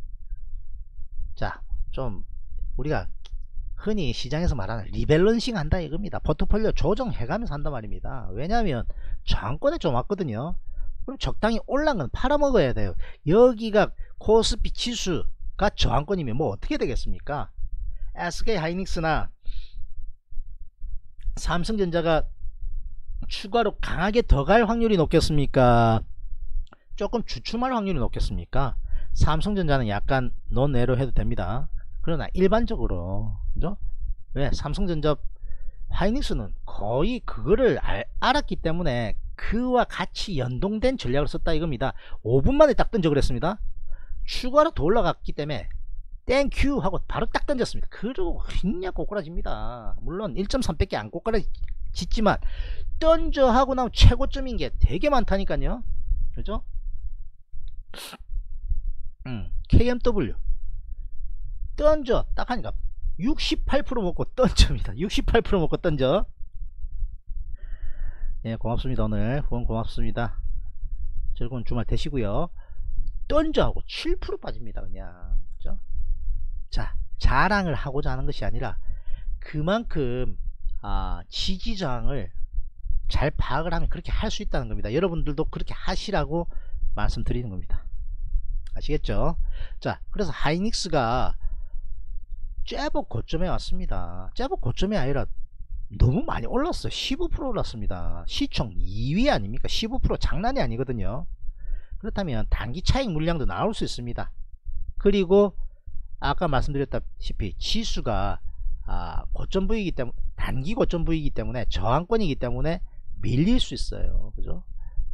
좀 우리가 흔히 시장에서 말하는 리밸런싱 한다 이겁니다. 포트폴리오 조정해 가면서 한단 말입니다. 왜냐하면 저항권에 좀 왔거든요. 그럼 적당히 올라간 건 팔아먹어야 돼요. 여기가 코스피 지수가 저항권이면 뭐 어떻게 되겠습니까? SK 하이닉스나 삼성전자가 추가로 강하게 더 갈 확률이 높겠습니까? 조금 주춤할 확률이 높겠습니까? 삼성전자는 약간 논외로 해도 됩니다. 그러나 일반적으로, 그죠? 왜? 삼성전자 하이닉스는 거의 그거를 알았기 때문에 그와 같이 연동된 전략을 썼다 이겁니다. 5분 만에 딱 던져 그랬습니다. 추가로 더 올라갔기 때문에 땡큐 하고 바로 딱 던졌습니다. 그리고 그냥 꼬꾸라집니다. 물론 1.3밖에 안 꼬꾸라지지만 던져 하고 나면 최고점인 게 되게 많다니까요. 그죠? KMW 던져 딱 하니까 68% 먹고 던져입니다. 68% 먹고 던져. 예, 고맙습니다. 오늘 후원 고맙습니다. 즐거운 주말 되시고요. 던져하고 7% 빠집니다. 그냥. 그죠? 자, 자랑을 하고자 하는 것이 아니라 그만큼 지지저항을 잘 파악을 하면 그렇게 할 수 있다는 겁니다. 여러분들도 그렇게 하시라고 말씀드리는 겁니다. 아시겠죠? 자, 그래서 하이닉스가 제법 고점에 왔습니다. 제법 고점이 아니라 너무 많이 올랐어요. 15% 올랐습니다. 시총 2위 아닙니까? 15% 장난이 아니거든요. 그렇다면 단기 차익 물량도 나올 수 있습니다. 그리고 아까 말씀드렸다시피 지수가 고점 부위이기 때문에, 단기 고점 부위이기 때문에, 저항권이기 때문에 밀릴 수 있어요. 그죠?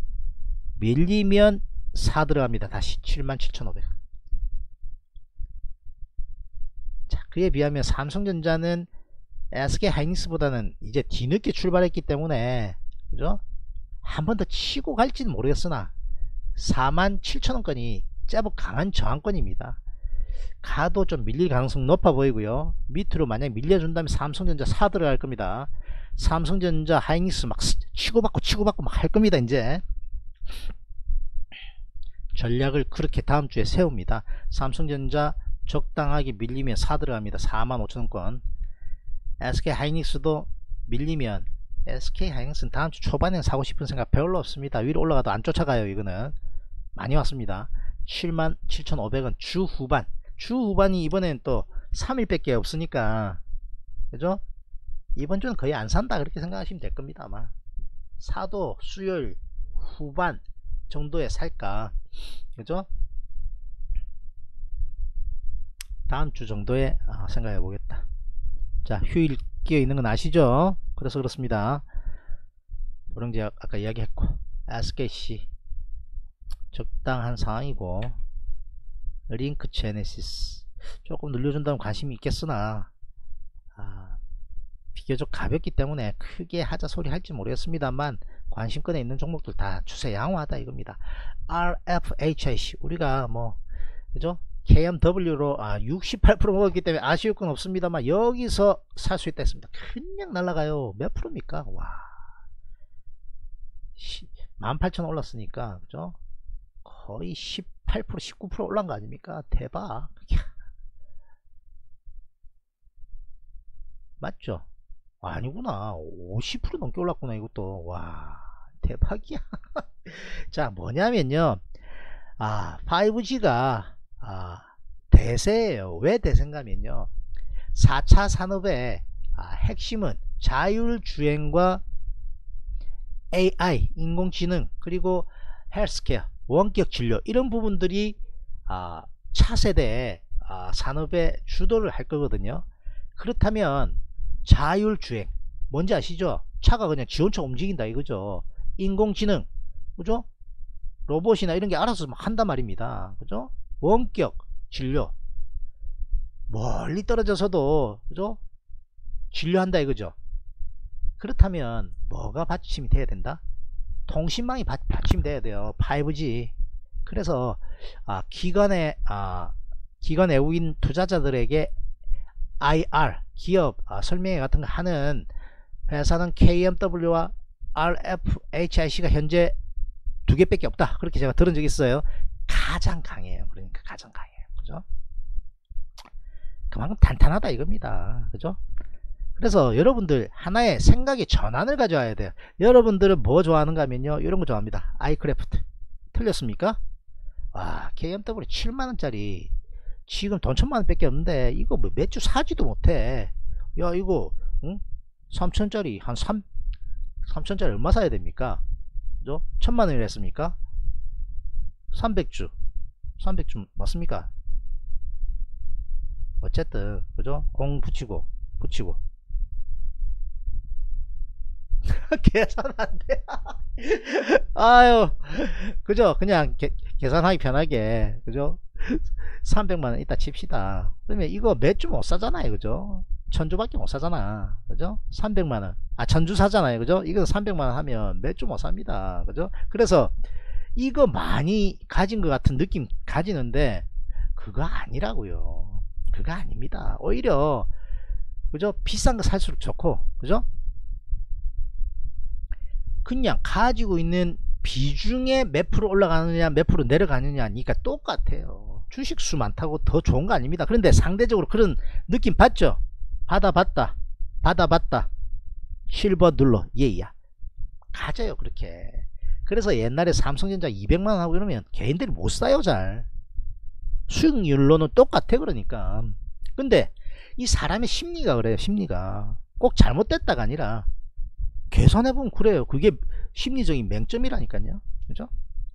밀리면 사 들어갑니다. 다시 77,500. 자, 그에 비하면 삼성전자는 SK 하이닉스보다는 이제 뒤늦게 출발했기 때문에, 그죠? 한 번 더 치고 갈지는 모르겠으나 47,000원권이 제법 강한 저항권입니다. 가도 좀 밀릴 가능성 높아 보이고요. 밑으로 만약 밀려준다면 삼성전자 사 들어갈 겁니다. 삼성전자 하이닉스 막 치고받고 막 할 겁니다. 이제 전략을 그렇게 다음 주에 세웁니다. 삼성전자 적당하게 밀리면 사 들어갑니다. 45,000원권. SK 하이닉스도 밀리면, SK 하이닉스는 다음 주 초반에는 사고 싶은 생각 별로 없습니다. 위로 올라가도 안 쫓아가요. 이거는 많이 왔습니다. 77,500원 주 후반. 주 후반이 이번엔 또 3일밖에 없으니까, 그죠? 이번 주는 거의 안 산다 그렇게 생각하시면 될 겁니다. 아마 사도 수요일 후반 정도에 살까, 그죠? 다음 주 정도에 생각해 보겠다. 자, 휴일 끼어 있는 건 아시죠? 그래서 그렇습니다. 보령제 아까 이야기했고, SKC 적당한 상황이고, 링크 제네시스 조금 늘려준다면 관심이 있겠으나 비교적 가볍기 때문에 크게 하자 소리 할지 모르겠습니다만 관심권에 있는 종목들 다 추세 양호하다 이겁니다. RFHIC 우리가 뭐, 그죠? KMW로 68% 먹었기 때문에 아쉬울 건 없습니다만 여기서 살 수 있다 했습니다. 그냥 날라가요. 몇 프로입니까? 와, 18,000원 올랐으니까, 그죠? 거의 18% 19% 올란 거 아닙니까? 대박. 맞죠? 아니구나. 50% 넘게 올랐구나 이것도. 와, 대박이야. 자, 뭐냐면요, 5G가 대세예요. 왜 대세인가면요, 4차 산업의 핵심은 자율주행과 AI, 인공지능, 그리고 헬스케어, 원격 진료, 이런 부분들이 차세대 산업의 주도를 할 거거든요. 그렇다면 자율주행 뭔지 아시죠? 차가 그냥 지 혼자 움직인다 이거죠. 인공지능, 그죠? 로봇이나 이런 게 알아서 막 한단 말입니다. 그죠? 원격 진료, 멀리 떨어져서도, 그죠? 진료한다 이거죠. 그렇다면 뭐가 받침이 돼야 된다? 통신망이 받침이 돼야 돼요. 5G. 그래서 기관 외국인 투자자들에게 IR 기업 설명회 같은 거 하는 회사는 KMW와 RFHIC가 현재 두 개밖에 없다. 그렇게 제가 들은 적이 있어요. 가장 강해요. 그러니까 가장 강해요. 그죠? 그만큼 탄탄하다 이겁니다. 그죠? 그래서 여러분들 하나의 생각의 전환을 가져와야 돼요. 여러분들은 뭐 좋아하는가 하면요, 이런 거 좋아합니다. 아이크래프트. 틀렸습니까? 와, KMW 7만원짜리 지금 돈 1,000만원 밖에 없는데 이거 뭐 몇 주 사지도 못해. 야, 이거 3천짜리 한 3천짜리 얼마 사야 됩니까? 그죠? 1,000만원이라 했습니까? 300주 맞습니까? 어쨌든, 그죠? 공 붙이고 계산 안돼. 아유, 그죠? 그냥 계산하기 편하게, 그죠? 300만원 이따 칩시다. 그러면 이거 몇 주 못 사잖아요. 그죠? 1,000주밖에 못 사잖아. 그죠? 300만원 1,000주 사잖아요. 그죠? 이건 300만원 하면 몇 주 못 삽니다. 그죠? 그래서 이거 많이 가진 것 같은 느낌 가지는데 그거 아니라고요. 그거 아닙니다. 오히려, 그죠? 비싼 거 살수록 좋고, 그죠? 그냥 가지고 있는 비중에 몇 프로 올라가느냐 몇 프로 내려가느냐니까 똑같아요. 주식수 많다고 더 좋은 거 아닙니다. 그런데 상대적으로 그런 느낌 받죠? 받아봤다. 실버 눌러 예야 가져요. 그렇게. 그래서 옛날에 삼성전자 200만원 하고 이러면 개인들이 못 사요. 잘 수익률로는 똑같아. 그러니까 근데 이 사람의 심리가 그래요. 심리가 꼭 잘못됐다가 아니라 계산해보면 그래요. 그게 심리적인 맹점이라니까요. 그죠?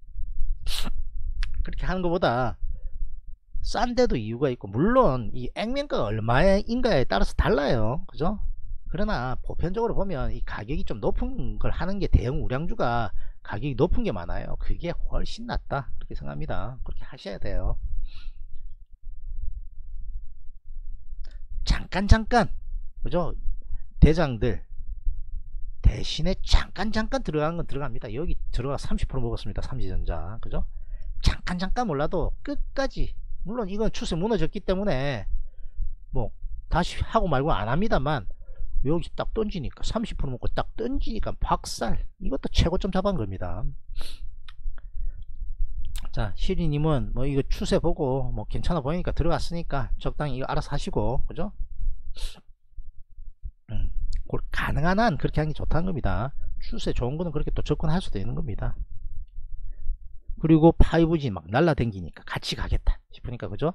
그렇게 하는 것보다 싼 데도 이유가 있고, 물론 이 액면가가 얼마인가에 따라서 달라요. 그죠? 그러나 보편적으로 보면 이 가격이 좀 높은 걸 하는 게 대형 우량주가 가격이 높은 게 많아요. 그게 훨씬 낫다 그렇게 생각합니다. 그렇게 하셔야 돼요. 잠깐 그죠? 대장들 대신에 잠깐 들어간 건 들어갑니다. 여기 들어가 30% 먹었습니다. 삼지전자. 그죠? 잠깐 몰라도 끝까지, 물론 이건 추세 무너졌기 때문에 뭐 다시 하고 말고 안 합니다만, 여기 딱 던지니까 30% 먹고 딱 던지니까 박살. 이것도 최고점 잡은 겁니다. 자, 시리님은 뭐 이거 추세 보고 뭐 괜찮아 보이니까 들어갔으니까 적당히 이거 알아서 하시고, 그죠? 가능한 한 그렇게 하는 게 좋다는 겁니다. 추세 좋은 거는 그렇게 또 접근할 수도 있는 겁니다. 그리고 5G 막 날라댕기니까 같이 가겠다 싶으니까, 그죠?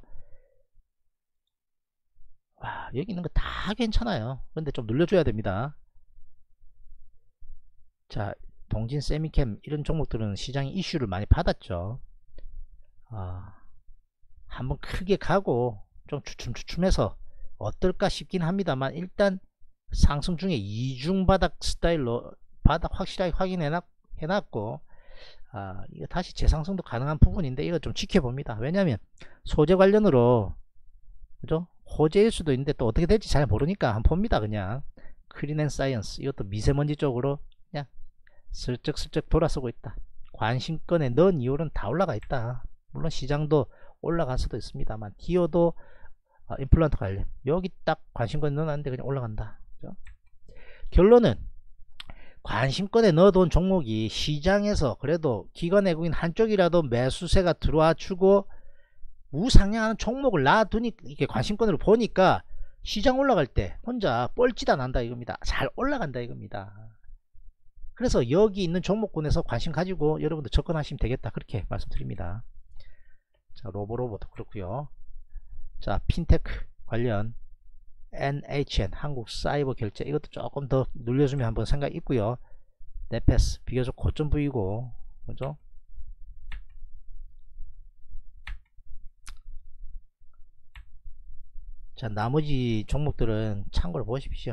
와, 여기 있는 거 다 괜찮아요. 근데 좀 눌려줘야 됩니다. 자, 동진 세미캠 이런 종목들은 시장이 이슈를 많이 받았죠. 한번 크게 가고 좀 주춤해서 어떨까 싶긴 합니다만, 일단 상승 중에 이중바닥 스타일로 바닥 확실하게 확인해놨고, 이거 다시 재상승도 가능한 부분인데 이거 좀 지켜봅니다. 왜냐하면 소재 관련으로, 그죠? 호재일 수도 있는데 또 어떻게 될지 잘 모르니까 한번 봅니다. 그냥 크린앤사이언스 이것도 미세먼지 쪽으로 그냥 슬쩍 돌아서고 있다. 관심권에 넣은 이유는 다 올라가 있다. 물론 시장도 올라갈 수도 있습니다만, 기어도 임플란트 관련 여기 딱 관심권에 넣어놨는데 그냥 올라간다. 그죠? 결론은 관심권에 넣어둔 종목이 시장에서 그래도 기관 외국인 한쪽이라도 매수세가 들어와 주고 우상향하는 종목을 놔두니까, 이게 관심권으로 보니까 시장 올라갈 때 혼자 뻘짓 안 한다 이겁니다. 잘 올라간다 이겁니다. 그래서 여기 있는 종목군에서 관심 가지고 여러분들 접근하시면 되겠다 그렇게 말씀드립니다. 자, 로보도 그렇고요. 자, 핀테크 관련 NHN 한국사이버결제 이것도 조금 더 눌려주면 한번 생각 있고요. 네페스 비교적 고점 부위고, 그죠? 자, 나머지 종목들은 참고로 보십시오.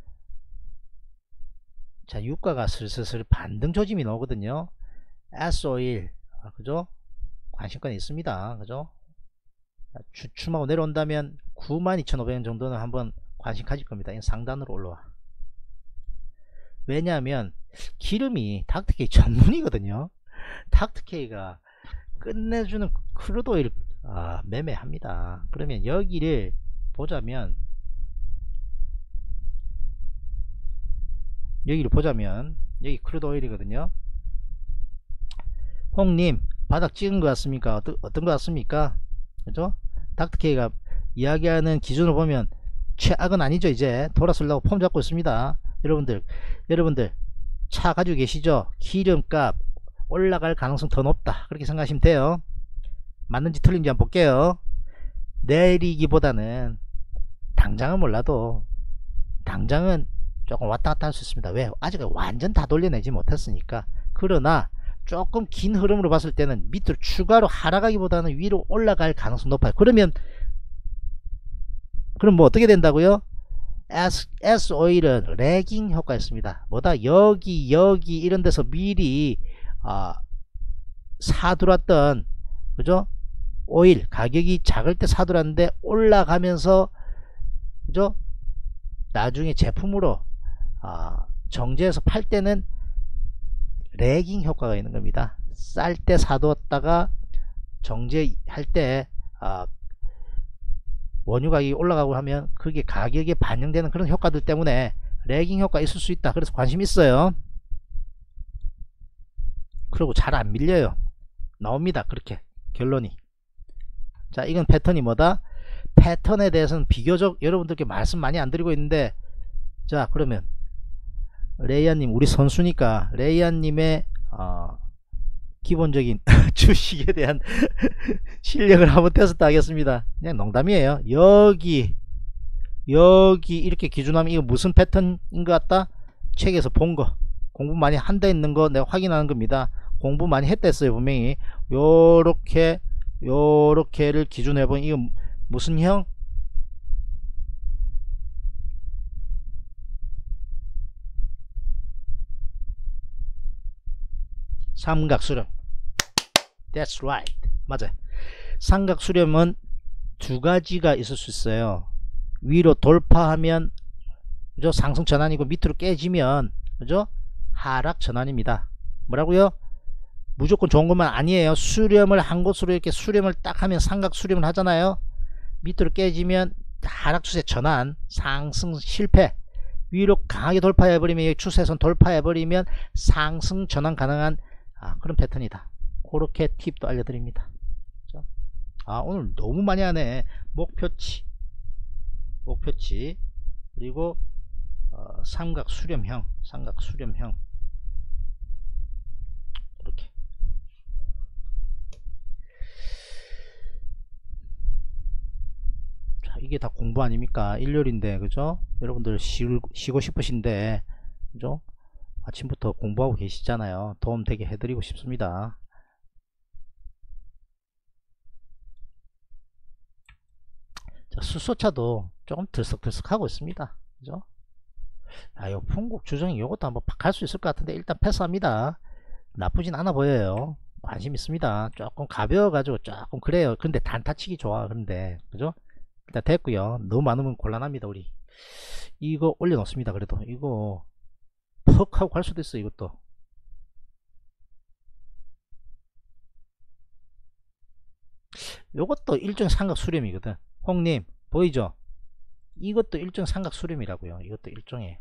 자, 유가가 슬슬 반등 조짐이 나오거든요. S-오일 그죠? 관심권이 있습니다. 그죠? 주춤하고 내려온다면 92,500원 정도는 한번 관심 가질 겁니다. 상단으로 올라와. 왜냐하면 기름이 닥터케이 전문이거든요. 닥터케이가 끝내주는 크루드오일 매매합니다. 그러면 여기를 보자면, 여기 크루드오일이거든요. 홍님 바닥 찍은 것 같습니까? 어떤 것 같습니까? 그죠? 닥터케이가 이야기하는 기준으로 보면 최악은 아니죠. 이제 돌아서려고 폼 잡고 있습니다. 여러분들 차 가지고 계시죠? 기름값 올라갈 가능성 더 높다 그렇게 생각하시면 돼요. 맞는지 틀린지 한번 볼게요. 내리기보다는 당장은 몰라도 당장은 조금 왔다갔다 할 수 있습니다. 왜? 아직 완전 다 돌려내지 못했으니까. 그러나 조금 긴 흐름으로 봤을 때는 밑으로 추가로 하락하기보다는 위로 올라갈 가능성 높아요. 그럼 뭐 어떻게 된다고요? S-오일은 레깅 효과 있습니다. 뭐다? 여기 이런 데서 미리 사들었던, 그죠? 오일 가격이 작을 때 사들었는데 올라가면서, 그죠? 나중에 제품으로 정제해서 팔 때는 레깅 효과가 있는 겁니다. 쌀 때 사두었다가 정제할 때 원유 가격이 올라가고 하면 그게 가격에 반영되는 그런 효과들 때문에 레깅 효과 있을 수 있다. 그래서 관심 있어요. 그리고 잘 안 밀려요. 나옵니다. 그렇게 결론이. 자, 이건 패턴이 뭐다? 패턴에 대해서는 비교적 여러분들께 말씀 많이 안 드리고 있는데, 자, 그러면 레이아님, 우리 선수니까 레이아님의 기본적인 주식에 대한 실력을 한번 테스트 하겠습니다. 그냥 농담이에요. 여기 이렇게 기준하면 이거 무슨 패턴인 것 같다? 책에서 본 거, 공부 많이 한다 있는 거 내가 확인하는 겁니다. 공부 많이 했댔어요 분명히. 요렇게를 기준으로 해보니 이거 무슨 형? 삼각수렴. That's right. 맞아요. 삼각수렴은 두 가지가 있을 수 있어요. 위로 돌파하면 그죠? 상승 전환이고, 밑으로 깨지면 그죠? 하락 전환입니다. 뭐라고요? 무조건 좋은 것만 아니에요. 수렴을 한 곳으로 이렇게 수렴을 딱 하면 삼각 수렴을 하잖아요. 밑으로 깨지면 하락 추세 전환, 상승 실패. 위로 강하게 돌파해 버리면, 추세선 돌파해 버리면 상승 전환 가능한 그런 패턴이다. 그렇게 팁도 알려드립니다. 그죠? 오늘 너무 많이 하네. 목표치 그리고 삼각 수렴형 이렇게. 자, 이게 다 공부 아닙니까? 일요일인데 그죠? 여러분들 쉬고 싶으신데 그죠? 아침부터 공부하고 계시잖아요. 도움되게 해드리고 싶습니다. 자, 수소차도 조금 들썩들썩 하고 있습니다. 그죠? 요 풍국 주정이 요것도 한번 갈 수 있을 것 같은데 일단 패스합니다. 나쁘진 않아 보여요. 관심 있습니다. 조금 가벼워가지고 조금 그래요. 근데 단타치기 좋아. 그런데 그죠? 일단 됐고요. 너무 많으면 곤란합니다. 우리 이거 올려놓습니다. 그래도 이거 퍽 하고 갈 수도 있어. 이것도 요것도 일종의 삼각 수렴이거든. 홍님 보이죠? 이것도 일종의 삼각 수렴이라고요. 이것도 일종의,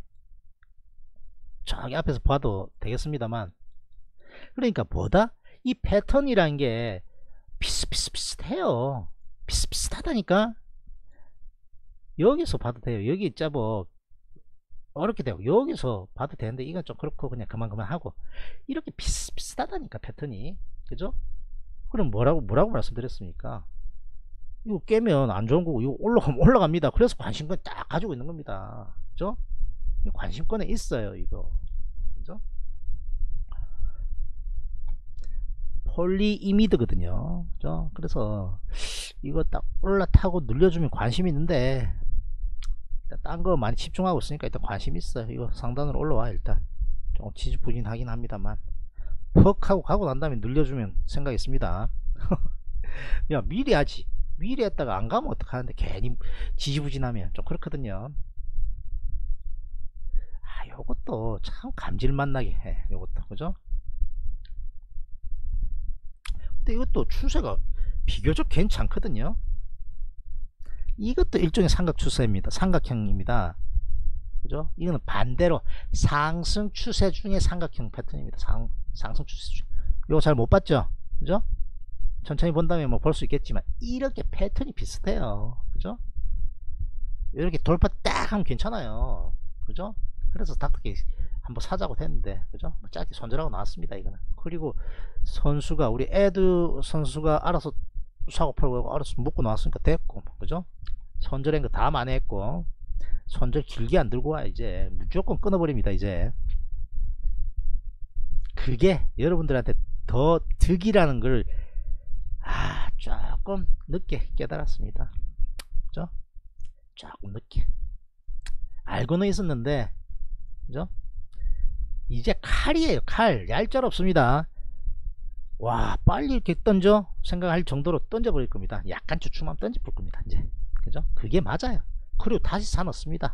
저기 앞에서 봐도 되겠습니다만, 그러니까 뭐다? 이 패턴이란 게 비슷비슷해요. 비슷비슷하다니까. 여기서 봐도 돼요. 여기 있자 뭐 어렵게 되고, 여기서 봐도 되는데 이건 좀 그렇고 그냥 그만 하고, 이렇게 비슷비슷하다니까 패턴이. 그죠? 그럼 뭐라고 말씀드렸습니까? 이거 깨면 안 좋은 거고, 이거 올라가면 올라갑니다. 그래서 관심권 딱 가지고 있는 겁니다. 그죠? 관심권에 있어요 이거. 그죠? 폴리이미드거든요. 그죠? 그래서 이거 딱 올라타고 눌려주면 관심 있는데, 딴 거 많이 집중하고 있으니까 일단 관심 있어요. 이거 상단으로 올라와. 일단 좀 지지부진하긴 합니다만, 퍽 하고 가고 난 다음에 눌려주면 생각 있습니다. 야, 미리 하지. 미리 했다가 안 가면 어떡하는데, 괜히 지지부진하면 좀 그렇거든요. 요것도 참 감질맛 나게 해. 요것도 그죠? 근데 이것도 추세가 비교적 괜찮거든요. 이것도 일종의 삼각 추세입니다. 삼각형입니다. 그죠? 이거는 반대로 상승 추세 중에 삼각형 패턴입니다. 상승 추세 중. 이거 잘 못 봤죠? 그죠? 천천히 본다면 뭐 볼 수 있겠지만 이렇게 패턴이 비슷해요. 그죠? 이렇게 돌파 딱 하면 괜찮아요. 그죠? 그래서 닥터게 한번 사자고 했는데, 그죠? 뭐 짧게 손절하고 나왔습니다. 이거는. 그리고 선수가, 우리 에드 선수가 알아서 사고 팔고 알아서 묶고 나왔으니까 됐고, 그죠? 손절한 거 다 만회했고, 손절 길게 안 들고 와. 이제 무조건 끊어버립니다. 이제 그게 여러분들한테 더 득이라는 걸 조금 늦게 깨달았습니다. 그죠? 조금 늦게 알고는 있었는데, 그죠? 이제 칼이에요. 칼. 얄짤 없습니다. 와, 빨리 이렇게 던져 생각할 정도로 던져버릴 겁니다. 약간 주춤하면 던져볼 겁니다. 이제 그죠? 그게 맞아요. 그리고 다시 사놓습니다.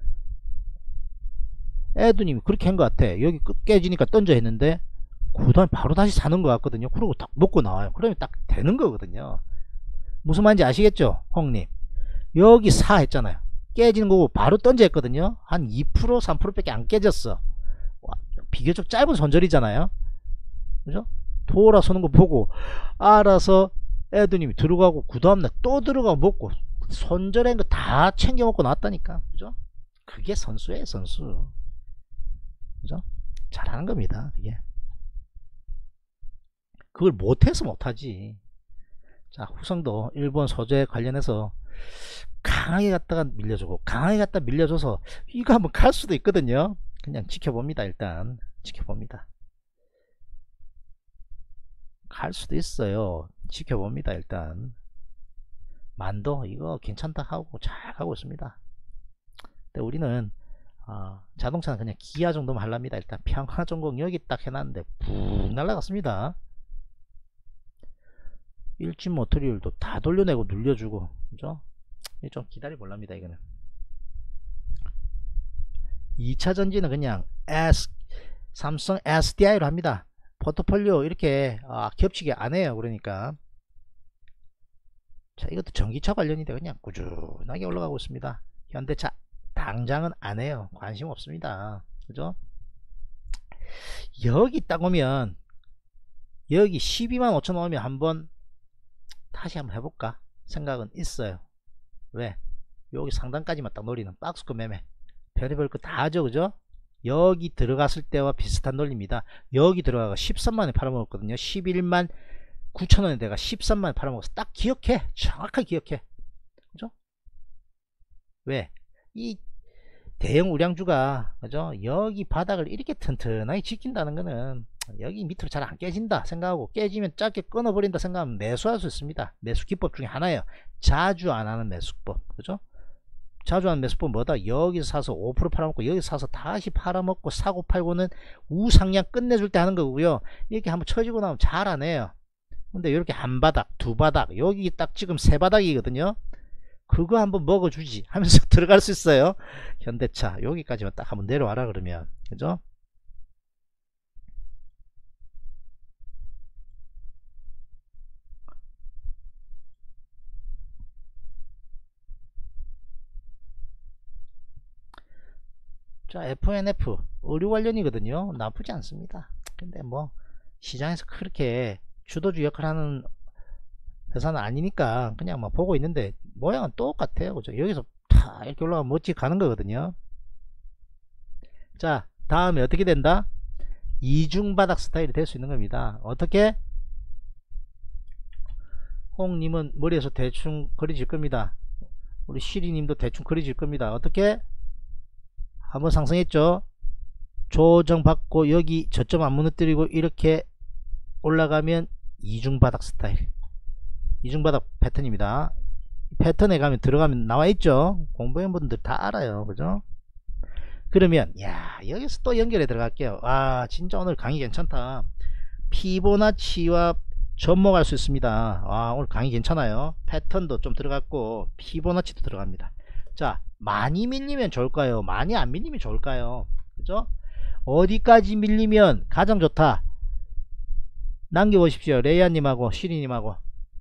에드님이 그렇게 한 것 같아. 여기 끝 깨지니까 던져 했는데 그 다음에 바로 다시 사는 것 같거든요. 그리고 딱 먹고 나와요. 그러면 딱 되는 거거든요. 무슨 말인지 아시겠죠? 홍님, 여기 사 했잖아요. 깨지는 거고 바로 던져 했거든요. 한 2% 3% 밖에 안 깨졌어. 와, 비교적 짧은 손절이잖아요. 그죠? 돌아서는 거 보고 알아서 애드님이 들어가고 그 다음날 또 들어가고 먹고 손절한 거 다 챙겨 먹고 나왔다니까. 그죠? 그게 선수예요, 선수. 그죠? 잘하는 겁니다. 그게. 그걸 못해서 못하지. 자, 후성도 일본 소재 관련해서 강하게 갔다가 밀려주고 강하게 갔다 밀려줘서 이거 한번 갈 수도 있거든요. 그냥 지켜봅니다. 일단 지켜봅니다. 갈 수도 있어요. 지켜봅니다. 일단 만도 이거 괜찮다 하고 잘 가고 있습니다. 근데 우리는 자동차는 그냥 기아 정도만 하랍니다. 일단 평화전공 여기 딱 해놨는데 푹 날라갔습니다. 일진 모터리얼도 다 돌려내고 눌려주고, 그죠? 좀 기다려 볼랍니다. 이거는 2차 전지는 그냥 삼성 SDI로 합니다. 포트폴리오 이렇게 겹치게 안 해요. 그러니까 자, 이것도 전기차 관련인데 그냥 꾸준하게 올라가고 있습니다. 현대차 당장은 안 해요. 관심 없습니다. 그죠? 여기 딱 오면 여기 12만 5천 오면 한번 다시 한번 해볼까 생각은 있어요. 왜? 여기 상단까지만 딱 노리는 박스권 매매 별의별 거 다 하죠. 그죠? 여기 들어갔을 때와 비슷한 논리입니다. 여기 들어가가 13만원에 팔아먹었거든요. 11만 9천원에 내가 13만원에 팔아먹었어. 딱 기억해. 정확하게 기억해. 그죠? 왜? 이 대형 우량주가, 그죠? 여기 바닥을 이렇게 튼튼하게 지킨다는 거는 여기 밑으로 잘 안 깨진다 생각하고, 깨지면 짧게 끊어버린다 생각하면 매수할 수 있습니다. 매수 기법 중에 하나예요. 자주 안 하는 매수법. 그죠? 자주 하는 매수법 뭐다? 여기서 사서 5% 팔아먹고 여기서 사서 다시 팔아먹고 사고 팔고는 우상향 끝내줄 때 하는 거고요. 이렇게 한번 쳐지고 나면 잘 안 해요. 근데 이렇게 한 바닥 두 바닥 여기 딱 지금 세 바닥이거든요. 그거 한번 먹어주지 하면서 들어갈 수 있어요. 현대차 여기까지만 딱 한번 내려와라 그러면. 그죠? 자, FNF 의류 관련이거든요. 나쁘지 않습니다. 근데 뭐 시장에서 그렇게 주도주 역할을 하는 회사는 아니니까 그냥 뭐 보고 있는데 모양은 똑같아요. 그죠? 여기서 다 이렇게 올라가면 멋지게 가는 거거든요. 자, 다음에 어떻게 된다? 이중바닥 스타일이 될 수 있는 겁니다. 어떻게? 홍님은 머리에서 대충 그려질 겁니다. 우리 시리님도 대충 그려질 겁니다. 어떻게? 한번 상승했죠. 조정받고 여기 저점 안 무너뜨리고 이렇게 올라가면 이중바닥 스타일, 이중바닥 패턴입니다. 패턴에 가면 들어가면 나와있죠. 공부한 분들 다 알아요. 그죠? 그러면 야, 여기서 또 연결해 들어갈게요. 아, 진짜 오늘 강의 괜찮다. 피보나치와 접목할 수 있습니다. 아, 오늘 강의 괜찮아요. 패턴도 좀 들어갔고 피보나치도 들어갑니다. 자, 많이 밀리면 좋을까요? 많이 안 밀리면 좋을까요? 그죠? 어디까지 밀리면 가장 좋다? 남겨보십시오. 레이아님하고 시리님하고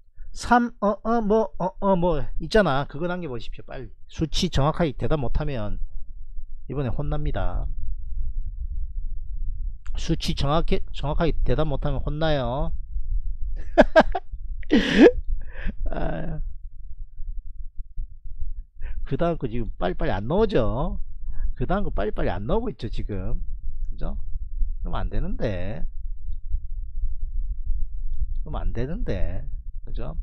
뭐 있잖아. 그거 남겨보십시오. 빨리. 수치 정확하게 대답 못하면 이번에 혼납니다. 수치 정확하게 대답 못하면 혼나요. 아, 그 다음 거 지금 빨리빨리 안 나오죠. 그 다음 거 빨리빨리 안 나오고 있죠 지금. 그죠? 그럼 안 되는데. 그럼 안 되는데. 그죠?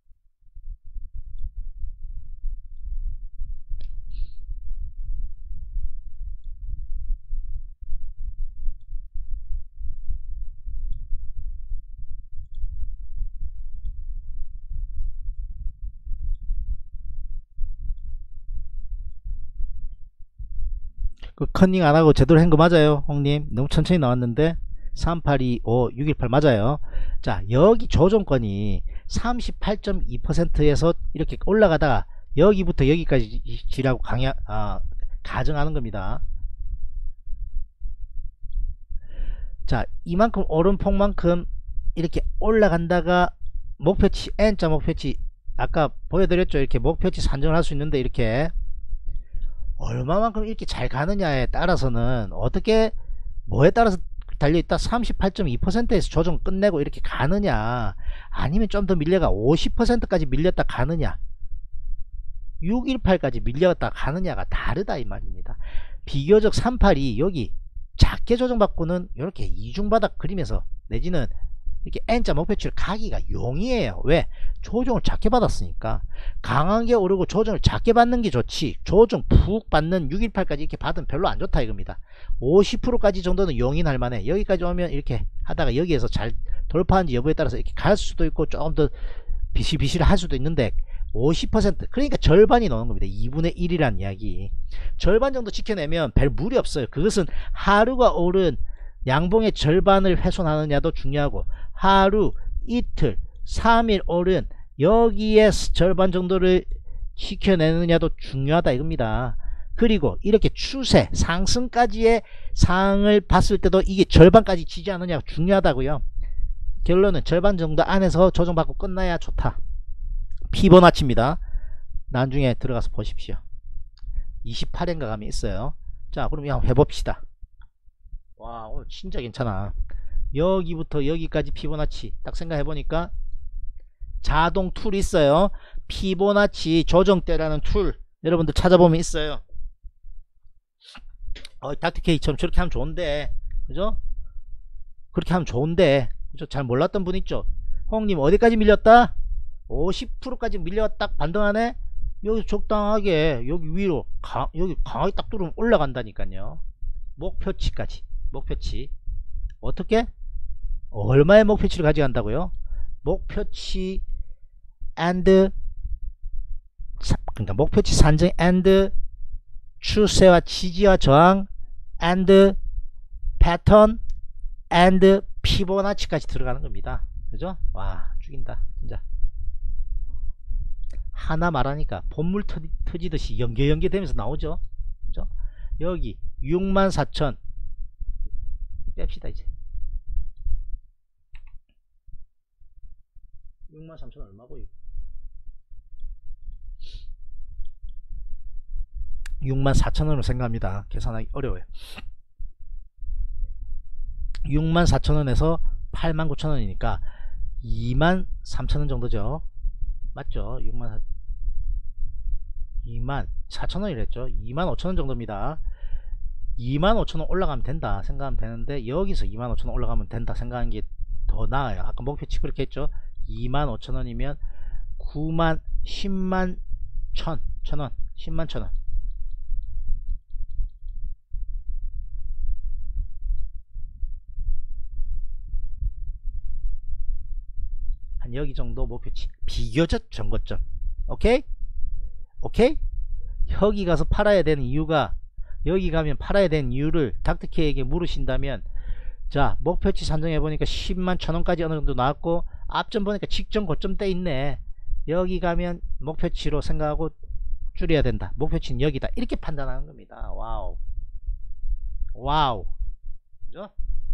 그 컨닝 안하고 제대로 한 거 맞아요 홍님? 너무 천천히 나왔는데 3825 618 맞아요. 자, 여기 조정권이 38.2%에서 이렇게 올라가다가 여기부터 여기까지 지라고 가정하는 겁니다. 자, 이만큼 오름폭만큼 이렇게 올라간다가 목표치 N자 목표치 아까 보여드렸죠. 이렇게 목표치 산정을 할 수 있는데 이렇게 얼마만큼 이렇게 잘 가느냐에 따라서는 어떻게 뭐에 따라서 달려있다 38.2%에서 조정 끝내고 이렇게 가느냐, 아니면 좀 더 밀려가 50%까지 밀렸다 가느냐, 618까지 밀렸다 가느냐가 다르다 이 말입니다. 비교적 382 여기 작게 조정받고는 이렇게 이중바닥 그리면서 내지는 이렇게 N자 목표치를 가기가 용이해요. 왜? 조정을 작게 받았으니까. 강하게 오르고 조정을 작게 받는 게 좋지, 조정 푹 받는 618까지 이렇게 받으면 별로 안 좋다 이겁니다. 50%까지 정도는 용인할 만해. 여기까지 오면 이렇게 하다가 여기에서 잘 돌파한지 여부에 따라서 이렇게 갈 수도 있고 조금 더 비실비실 할 수도 있는데 50% 그러니까 절반이 나오는 겁니다. 2분의 1이란 이야기. 절반 정도 지켜내면 별 무리 없어요. 그것은 하루가 오른 양봉의 절반을 훼손하느냐도 중요하고, 하루, 이틀, 3일 오른 여기에 절반 정도를 지켜내느냐도 중요하다 이겁니다. 그리고 이렇게 추세 상승까지의 상을 봤을 때도 이게 절반까지 지지 않느냐가 중요하다고요. 결론은 절반 정도 안에서 조정받고 끝나야 좋다. 피보나치입니다. 나중에 들어가서 보십시오. 28엔가 감이 있어요. 자, 그럼 한번 해봅시다. 와, 오늘 진짜 괜찮아. 여기부터 여기까지 피보나치 딱 생각해보니까 자동 툴이 있어요. 피보나치 조정대라는 툴 여러분들 찾아보면 있어요. 닥터케이처럼 저렇게 하면 좋은데, 그죠? 그렇게 하면 좋은데, 그죠? 잘 몰랐던 분 있죠? 형님 어디까지 밀렸다? 50%까지 밀려가 딱 반등하네. 여기 적당하게 여기 위로 여기 강하게 딱 뚫으면 올라간다니까요. 목표치까지, 목표치 어떻게? 얼마의 목표치를 가져간다고요? 목표치 and 그러니까 목표치 산정 and 추세와 지지와 저항 and 패턴 and 피보나치까지 들어가는 겁니다. 그죠? 와, 죽인다 진짜. 하나 말하니까 본물 터지듯이 연계되면서 나오죠. 그죠? 여기 64,000 뺍시다. 이제 63,000 얼마고? 64,000원으로 생각합니다. 계산하기 어려워요. 64,000원에서 89,000원이니까 23,000원 정도죠. 맞죠? 24,000원이랬죠. 25,000원 정도입니다. 25,000원 올라가면 된다 생각하면 되는데, 여기서 25,000원 올라가면 된다 생각하는 게 더 나아요. 아까 목표치 그렇게 했죠. 25,000원이면 9만 10만 1,000원 10만 1,000원 한 여기 정도 목표치, 비교적 전고점. 오케이? 오케이? 여기 가서 팔아야 되는 이유가, 여기 가면 팔아야 되는 이유를 닥터케이에게 물으신다면, 자, 목표치 산정해 보니까 10만 1,000원까지 어느 정도 나왔고, 앞전 보니까 직전 고점 때 있네. 여기 가면 목표치로 생각하고 줄여야 된다. 목표치는 여기다. 이렇게 판단하는 겁니다. 와우. 와우. 그죠?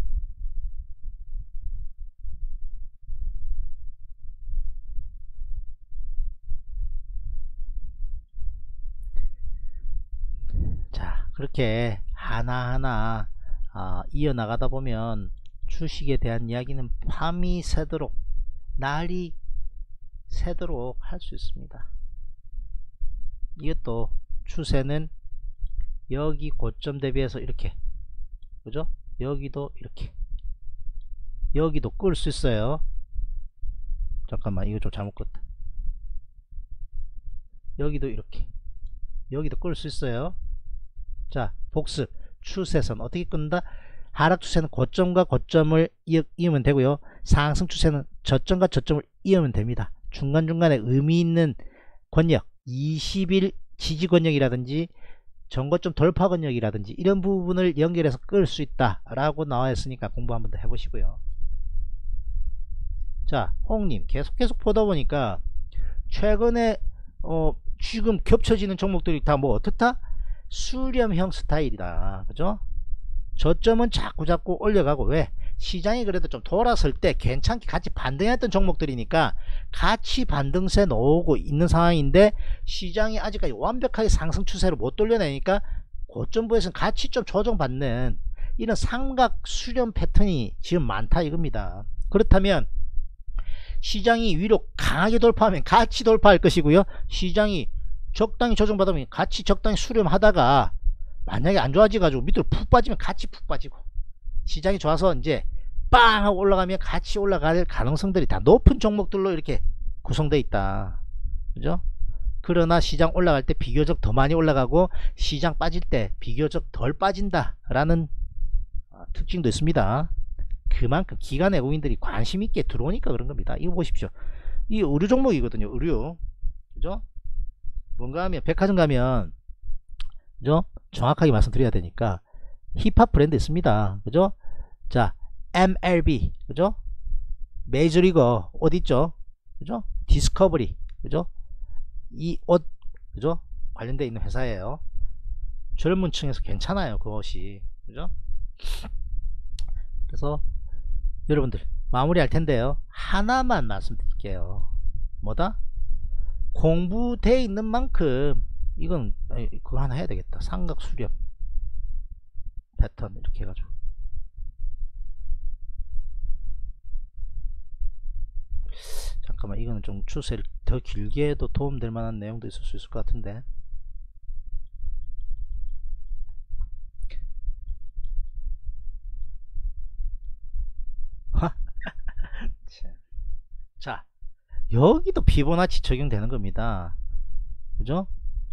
자, 그렇게 하나하나 이어나가다 보면 주식에 대한 이야기는 밤이 새도록, 날이 새도록 할 수 있습니다. 이것도 추세는 여기 고점 대비해서 이렇게, 그죠? 여기도 이렇게, 여기도 끌 수 있어요. 잠깐만, 이거 좀 잘못 껐다. 여기도 이렇게, 여기도 끌 수 있어요. 자, 복습 추세선 어떻게 끊는다? 하락 추세는 고점과 고점을 이으면 되고요. 상승 추세는 저점과 저점을 이으면 됩니다. 중간중간에 의미 있는 권역, 20일 지지 권역이라든지 전고점 돌파 권역이라든지 이런 부분을 연결해서 끌 수 있다 라고 나와 있으니까 공부 한번 더 해보시고요. 자, 홍님 계속 보다 보니까 최근에 지금 겹쳐지는 종목들이 다 뭐 어떻다? 수렴형 스타일이다. 그죠? 저점은 자꾸 올려가고, 왜? 시장이 그래도 좀 돌았을 때 괜찮게 같이 반등했던 종목들이니까 같이 반등세 놓고 있는 상황인데, 시장이 아직까지 완벽하게 상승 추세로 못 돌려내니까 고점부에서는 같이 좀 조정받는 이런 삼각 수렴 패턴이 지금 많다 이겁니다. 그렇다면 시장이 위로 강하게 돌파하면 같이 돌파할 것이고요, 시장이 적당히 조정받으면 같이 적당히 수렴하다가 만약에 안 좋아져 가지고 밑으로 푹 빠지면 같이 푹 빠지고, 시장이 좋아서 이제 빵 하고 올라가면 같이 올라갈 가능성들이 다 높은 종목들로 이렇게 구성되어 있다. 그죠? 그러나 시장 올라갈 때 비교적 더 많이 올라가고 시장 빠질 때 비교적 덜 빠진다 라는 특징도 있습니다. 그만큼 기관 외국인들이 관심 있게 들어오니까 그런 겁니다. 이거 보십시오. 이 의류 종목이거든요. 의류. 그죠? 뭔가 하면 백화점 가면, 그죠? 정확하게 말씀드려야 되니까 힙합 브랜드 있습니다. 그죠? 자, MLB, 그죠? 메이저리거 옷 있죠? 그죠? 디스커버리, 그죠? 이 옷, 그죠? 관련되어 있는 회사예요. 젊은 층에서 괜찮아요, 그 옷이. 그죠? 그래서 여러분들 마무리할 텐데요, 하나만 말씀드릴게요. 뭐다? 공부되어 있는 만큼 이건 그거 하나 해야 되겠다. 삼각 수렴 패턴 이렇게 해가지고, 잠깐만, 이거는 좀 추세를 더 길게 해도 도움될 만한 내용도 있을 수 있을 것 같은데. 자, 여기도 피보나치 적용되는 겁니다. 그죠?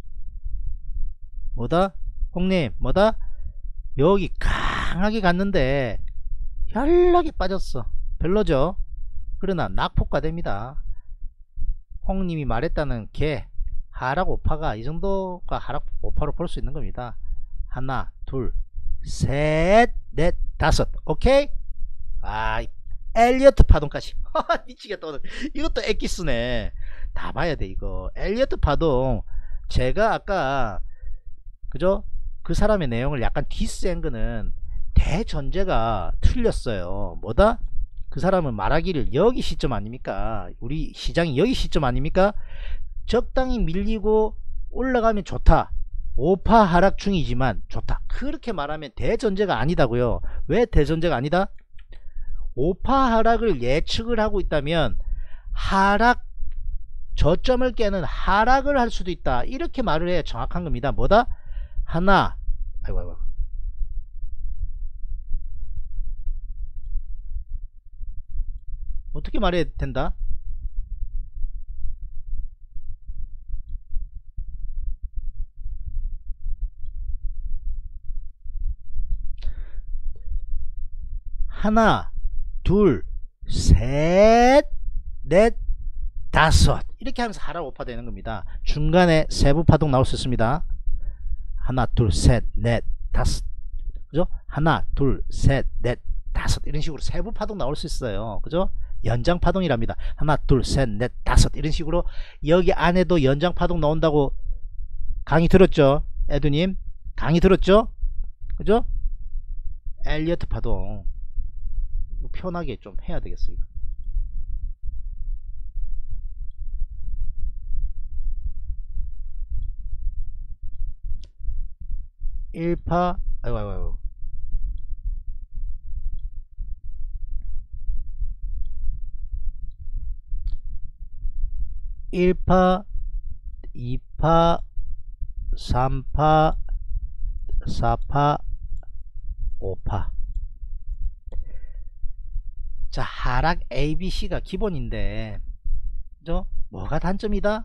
뭐다? 홍님, 뭐다? 여기 강하게 갔는데 연락이 빠졌어. 별로죠? 그러나 낙폭과 됩니다. 홍님이 말했다는 개 하락 오파가 이 정도가 하락 오파로 볼 수 있는 겁니다. 하나, 둘, 셋, 넷, 다섯. 오케이? 아, 엘리어트 파동까지. 미치겠다 오늘. 이것도 엑기스네. 다 봐야 돼 이거. 엘리어트 파동, 제가 아까, 그죠? 그 사람의 내용을 약간 디스한 거는 대전제가 틀렸어요. 뭐다? 그 사람은 말하기를 여기 시점 아닙니까? 우리 시장이 여기 시점 아닙니까? 적당히 밀리고 올라가면 좋다. 오파 하락 중이지만 좋다. 그렇게 말하면 대전제가 아니다고요. 왜 대전제가 아니다? 오파 하락을 예측을 하고 있다면 하락 저점을 깨는 하락을 할 수도 있다. 이렇게 말을 해야 정확한 겁니다. 뭐다? 하나, 아이고 어떻게 말해야 된다? 하나, 둘, 셋, 넷, 다섯. 이렇게 하면서 하락 오파 되는 겁니다. 중간에 세부 파동 나올 수 있습니다. 하나, 둘, 셋, 넷, 다섯. 그죠? 하나, 둘, 셋, 넷, 다섯. 이런 식으로 세부 파동 나올 수 있어요. 그죠? 연장 파동이랍니다. 하나, 둘, 셋, 넷, 다섯. 이런 식으로 여기 안에도 연장 파동 나온다고 강의 들었죠? 에두님 강의 들었죠? 그죠? 엘리어트 파동 편하게 좀 해야 되겠어요. 1파, 아이고 1파, 2파, 3파, 4파, 5파. 자, 하락 ABC가 기본인데, 그죠? 뭐가 단점이다?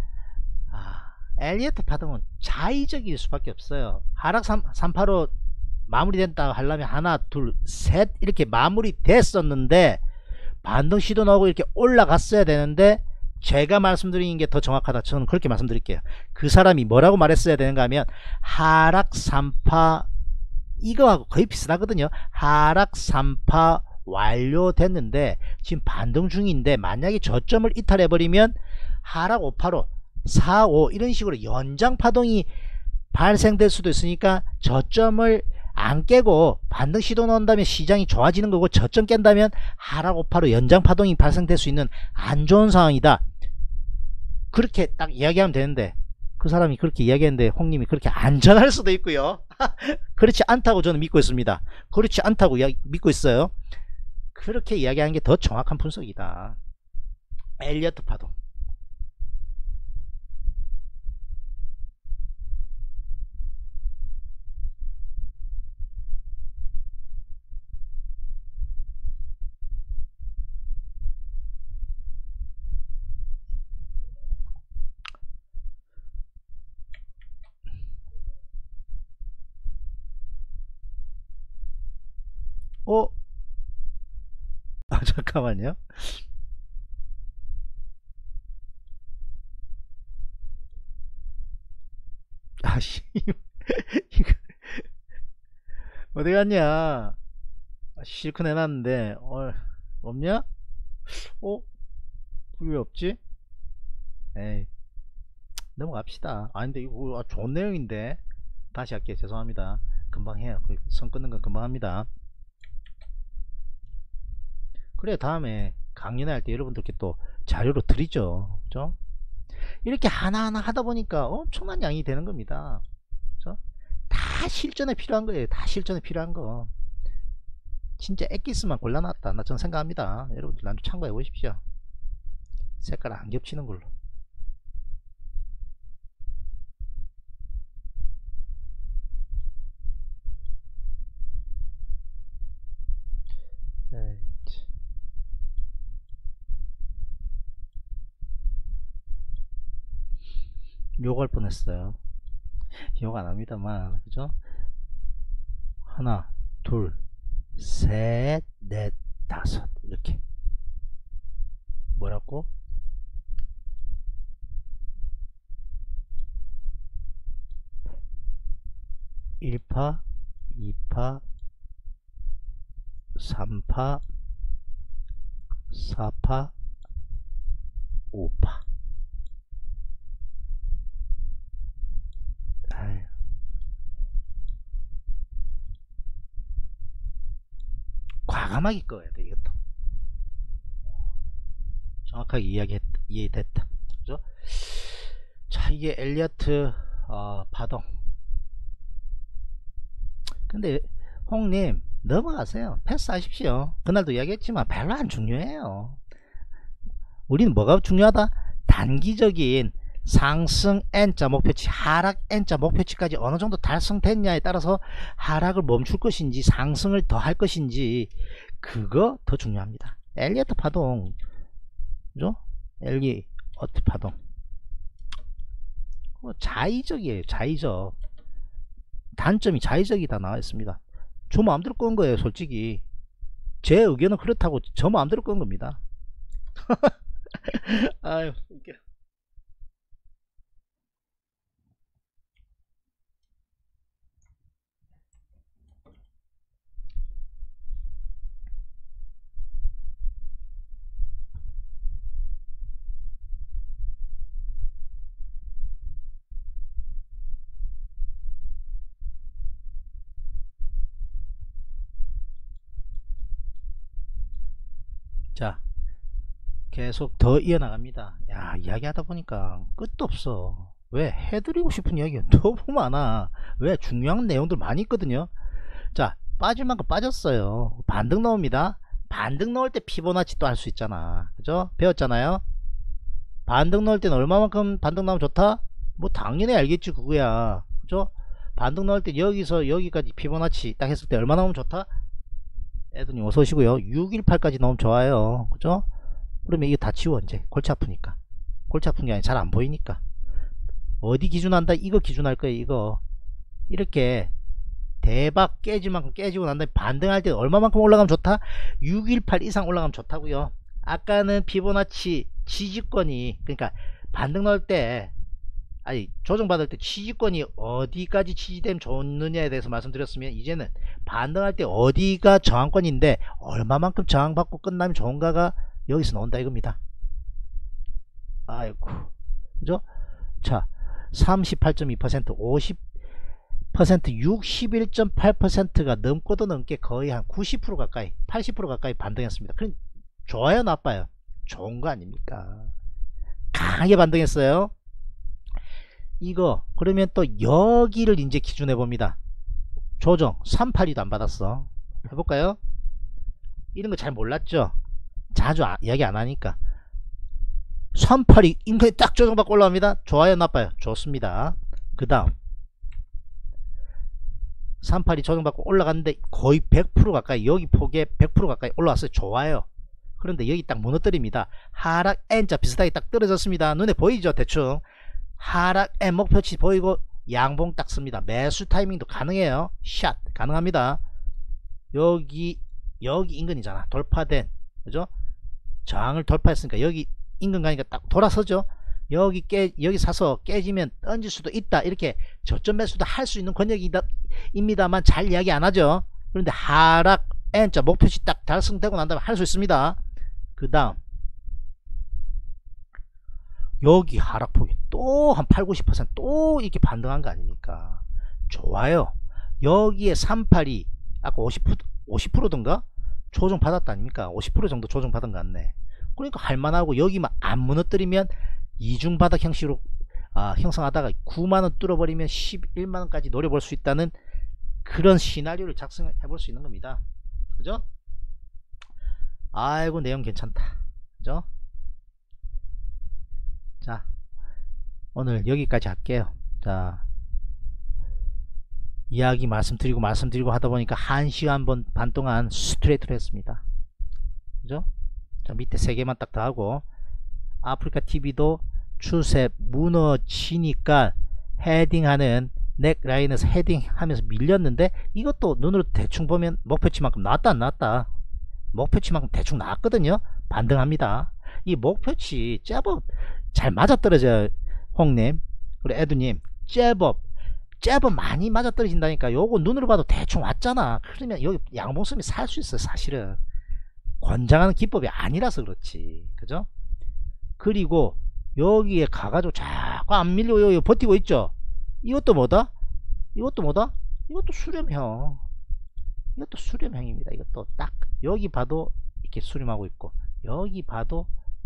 엘리어트 파동은 자의적일 수밖에 없어요. 하락 3파로 마무리된다 하려면 하나, 둘, 셋 이렇게 마무리 됐었는데 반등 시도 나오고 이렇게 올라갔어야 되는데, 제가 말씀드리는 게 더 정확하다. 저는 그렇게 말씀드릴게요. 그 사람이 뭐라고 말했어야 되는가 하면 하락 3파, 이거하고 거의 비슷하거든요. 하락 3파 완료됐는데 지금 반등 중인데, 만약에 저점을 이탈해버리면 하락 5파로 4, 5 이런 식으로 연장 파동이 발생될 수도 있으니까 저점을 안 깨고 반등 시도 나온다면 시장이 좋아지는 거고, 저점 깬다면 하락 5파로 연장 파동이 발생될 수 있는 안 좋은 상황이다. 그렇게 딱 이야기하면 되는데, 그 사람이 그렇게 이야기했는데 홍님이 그렇게 안 전할 수도 있고요. 그렇지 않다고 저는 믿고 있습니다. 그렇지 않다고 믿고 있어요. 그렇게 이야기하는 게 더 정확한 분석이다. 엘리어트 파동. 어? 아, 잠깐만요. 아씨, 이거 어디 갔냐? 실컷 해놨는데, 없냐? 어? 그게 왜 없지? 에이, 넘어갑시다. 아, 근데 이거 좋은 내용인데. 다시 할게요. 죄송합니다. 금방 해요. 선 끊는 건 금방 합니다. 그래, 다음에 강연회 할 때 여러분들께 또 자료로 드리죠. 그죠? 이렇게 하나하나 하다 보니까 엄청난 양이 되는 겁니다. 그죠? 다 실전에 필요한 거예요. 다 실전에 필요한 거. 진짜 엑기스만 골라놨다. 나 저는 생각합니다. 여러분들 나도 참고해 보십시오. 색깔 안 겹치는 걸로. 네. 욕할 뻔했어요. 욕 안 합니다만, 그죠? 하나, 둘, 셋, 넷, 다섯. 이렇게. 뭐라고? 1파, 2파, 3파, 4파, 5파. 아유. 과감하게 꺼야 돼, 이것도. 정확하게 이해됐다. 그죠? 자, 이게 엘리어트 파동. 근데 홍님 넘어가세요. 패스하십시오. 그날도 이야기했지만 별로 안 중요해요. 우리는 뭐가 중요하다? 단기적인 상승 N자 목표치, 하락 N자 목표치까지 어느 정도 달성됐냐에 따라서 하락을 멈출 것인지 상승을 더 할 것인지, 그거 더 중요합니다. 엘리어트 파동, 그죠? 엘리어트 파동 자의적이에요. 자의적. 단점이 자의적이다 나와 있습니다. 저 마음대로 끈 거예요. 솔직히 제 의견은 그렇다고 저 마음대로 끈 겁니다. 아유, 웃겨. 자, 계속 더 이어나갑니다. 야, 이야기하다 보니까 끝도 없어. 왜? 해드리고 싶은 이야기가 너무 많아. 왜? 중요한 내용들 많이 있거든요. 자, 빠질 만큼 빠졌어요. 반등 나옵니다. 반등 넣을 때 피보나치 또 할 수 있잖아. 그죠? 배웠잖아요. 반등 넣을 때는 얼마만큼 반등 나오면 좋다? 뭐 당연히 알겠지, 그거야. 그죠? 반등 넣을 때 여기서 여기까지 피보나치 딱 했을 때 얼마 나오면 좋다? 애들님 어서 오시고요. 618까지 나오면 좋아요. 그죠? 그러면 이거 다 치워. 이제 골치 아프니까. 골치 아픈 게 아니라 잘 안 보이니까. 어디 기준한다? 이거 기준할 거예요. 이거 이렇게 대박 깨질 만큼 깨지고 난 다음에 반등할 때 얼마만큼 올라가면 좋다? 618 이상 올라가면 좋다고요. 아까는 피보나치 지지권이, 그러니까 반등 넣을 때, 아니 조정받을 때 지지권이 어디까지 지지되면 좋느냐에 대해서 말씀드렸으면, 이제는 반등할 때 어디가 저항권인데 얼마만큼 저항받고 끝나면 좋은가가 여기서 나온다 이겁니다. 아이고, 그죠? 자, 38.2%, 50%, 61.8%가 넘고도 넘게 거의 한 90% 가까이, 80% 가까이 반등했습니다. 그럼 좋아요, 나빠요? 좋은 거 아닙니까? 강하게 반등했어요. 이거 그러면 또 여기를 이제 기준해 봅니다. 조정 382도 안 받았어. 해볼까요? 이런 거 잘 몰랐죠? 자주 이야기 안 하니까. 382 인근이 딱 조정받고 올라갑니다. 좋아요, 나빠요? 좋습니다. 그 다음 382 조정받고 올라갔는데 거의 100% 가까이, 여기 폭에 100% 가까이 올라왔어요. 좋아요. 그런데 여기 딱 무너뜨립니다. 하락 N자 비슷하게 딱 떨어졌습니다. 눈에 보이죠? 대충 하락 N 목표치 보이고 양봉 딱 씁니다. 매수 타이밍도 가능해요. 샷 가능합니다. 여기 인근이잖아. 돌파된, 그죠? 저항을 돌파했으니까 여기 인근 가니까 딱 돌아서죠. 여기 사서 깨지면 던질 수도 있다. 이렇게 저점 매수도 할 수 있는 권역입니다만 잘 이야기 안 하죠. 그런데 하락 N자 목표치 딱 달성되고 난 다음에 할 수 있습니다. 그 다음 여기 하락폭이 또 한 8~90% 또 이렇게 반등한 거 아닙니까? 좋아요. 여기에 382 아까 50%던가 조정 받았다 아닙니까? 50% 정도 조정 받은 거 같네. 그러니까 할만하고, 여기만 안 무너뜨리면 이중바닥 형식으로 형성하다가 9만원 뚫어버리면 11만원까지 노려볼 수 있다는 그런 시나리오를 작성해 볼 수 있는 겁니다. 그죠? 아이고, 내용 괜찮다. 그죠? 자, 오늘 여기까지 할게요. 자, 이야기 말씀드리고 하다 보니까 1시간 반 동안 스트레이트로 했습니다. 그죠? 자, 밑에 3개만 딱 더 하고, 아프리카 TV도 추세 무너지니까 헤딩하는 넥라인에서 헤딩하면서 밀렸는데, 이것도 눈으로 대충 보면 목표치만큼 나왔다 안 나왔다? 목표치만큼 대충 나왔거든요. 반등합니다. 이 목표치 제법 잘 맞아떨어져요. 홍님 그리고 에두님, 제법 많이 맞아떨어진다니까. 요거 눈으로 봐도 대충 왔잖아. 그러면 여기 양봉섬이 살 수 있어요. 사실은 권장하는 기법이 아니라서 그렇지. 그죠? 그리고 여기에 가가지고 자꾸 안 밀리고 여기 버티고 있죠. 이것도 뭐다? 이것도 수렴형. 이것도 수렴형입니다. 이것도 딱 여기 봐도 이렇게 수렴하고 있고, 여기 봐도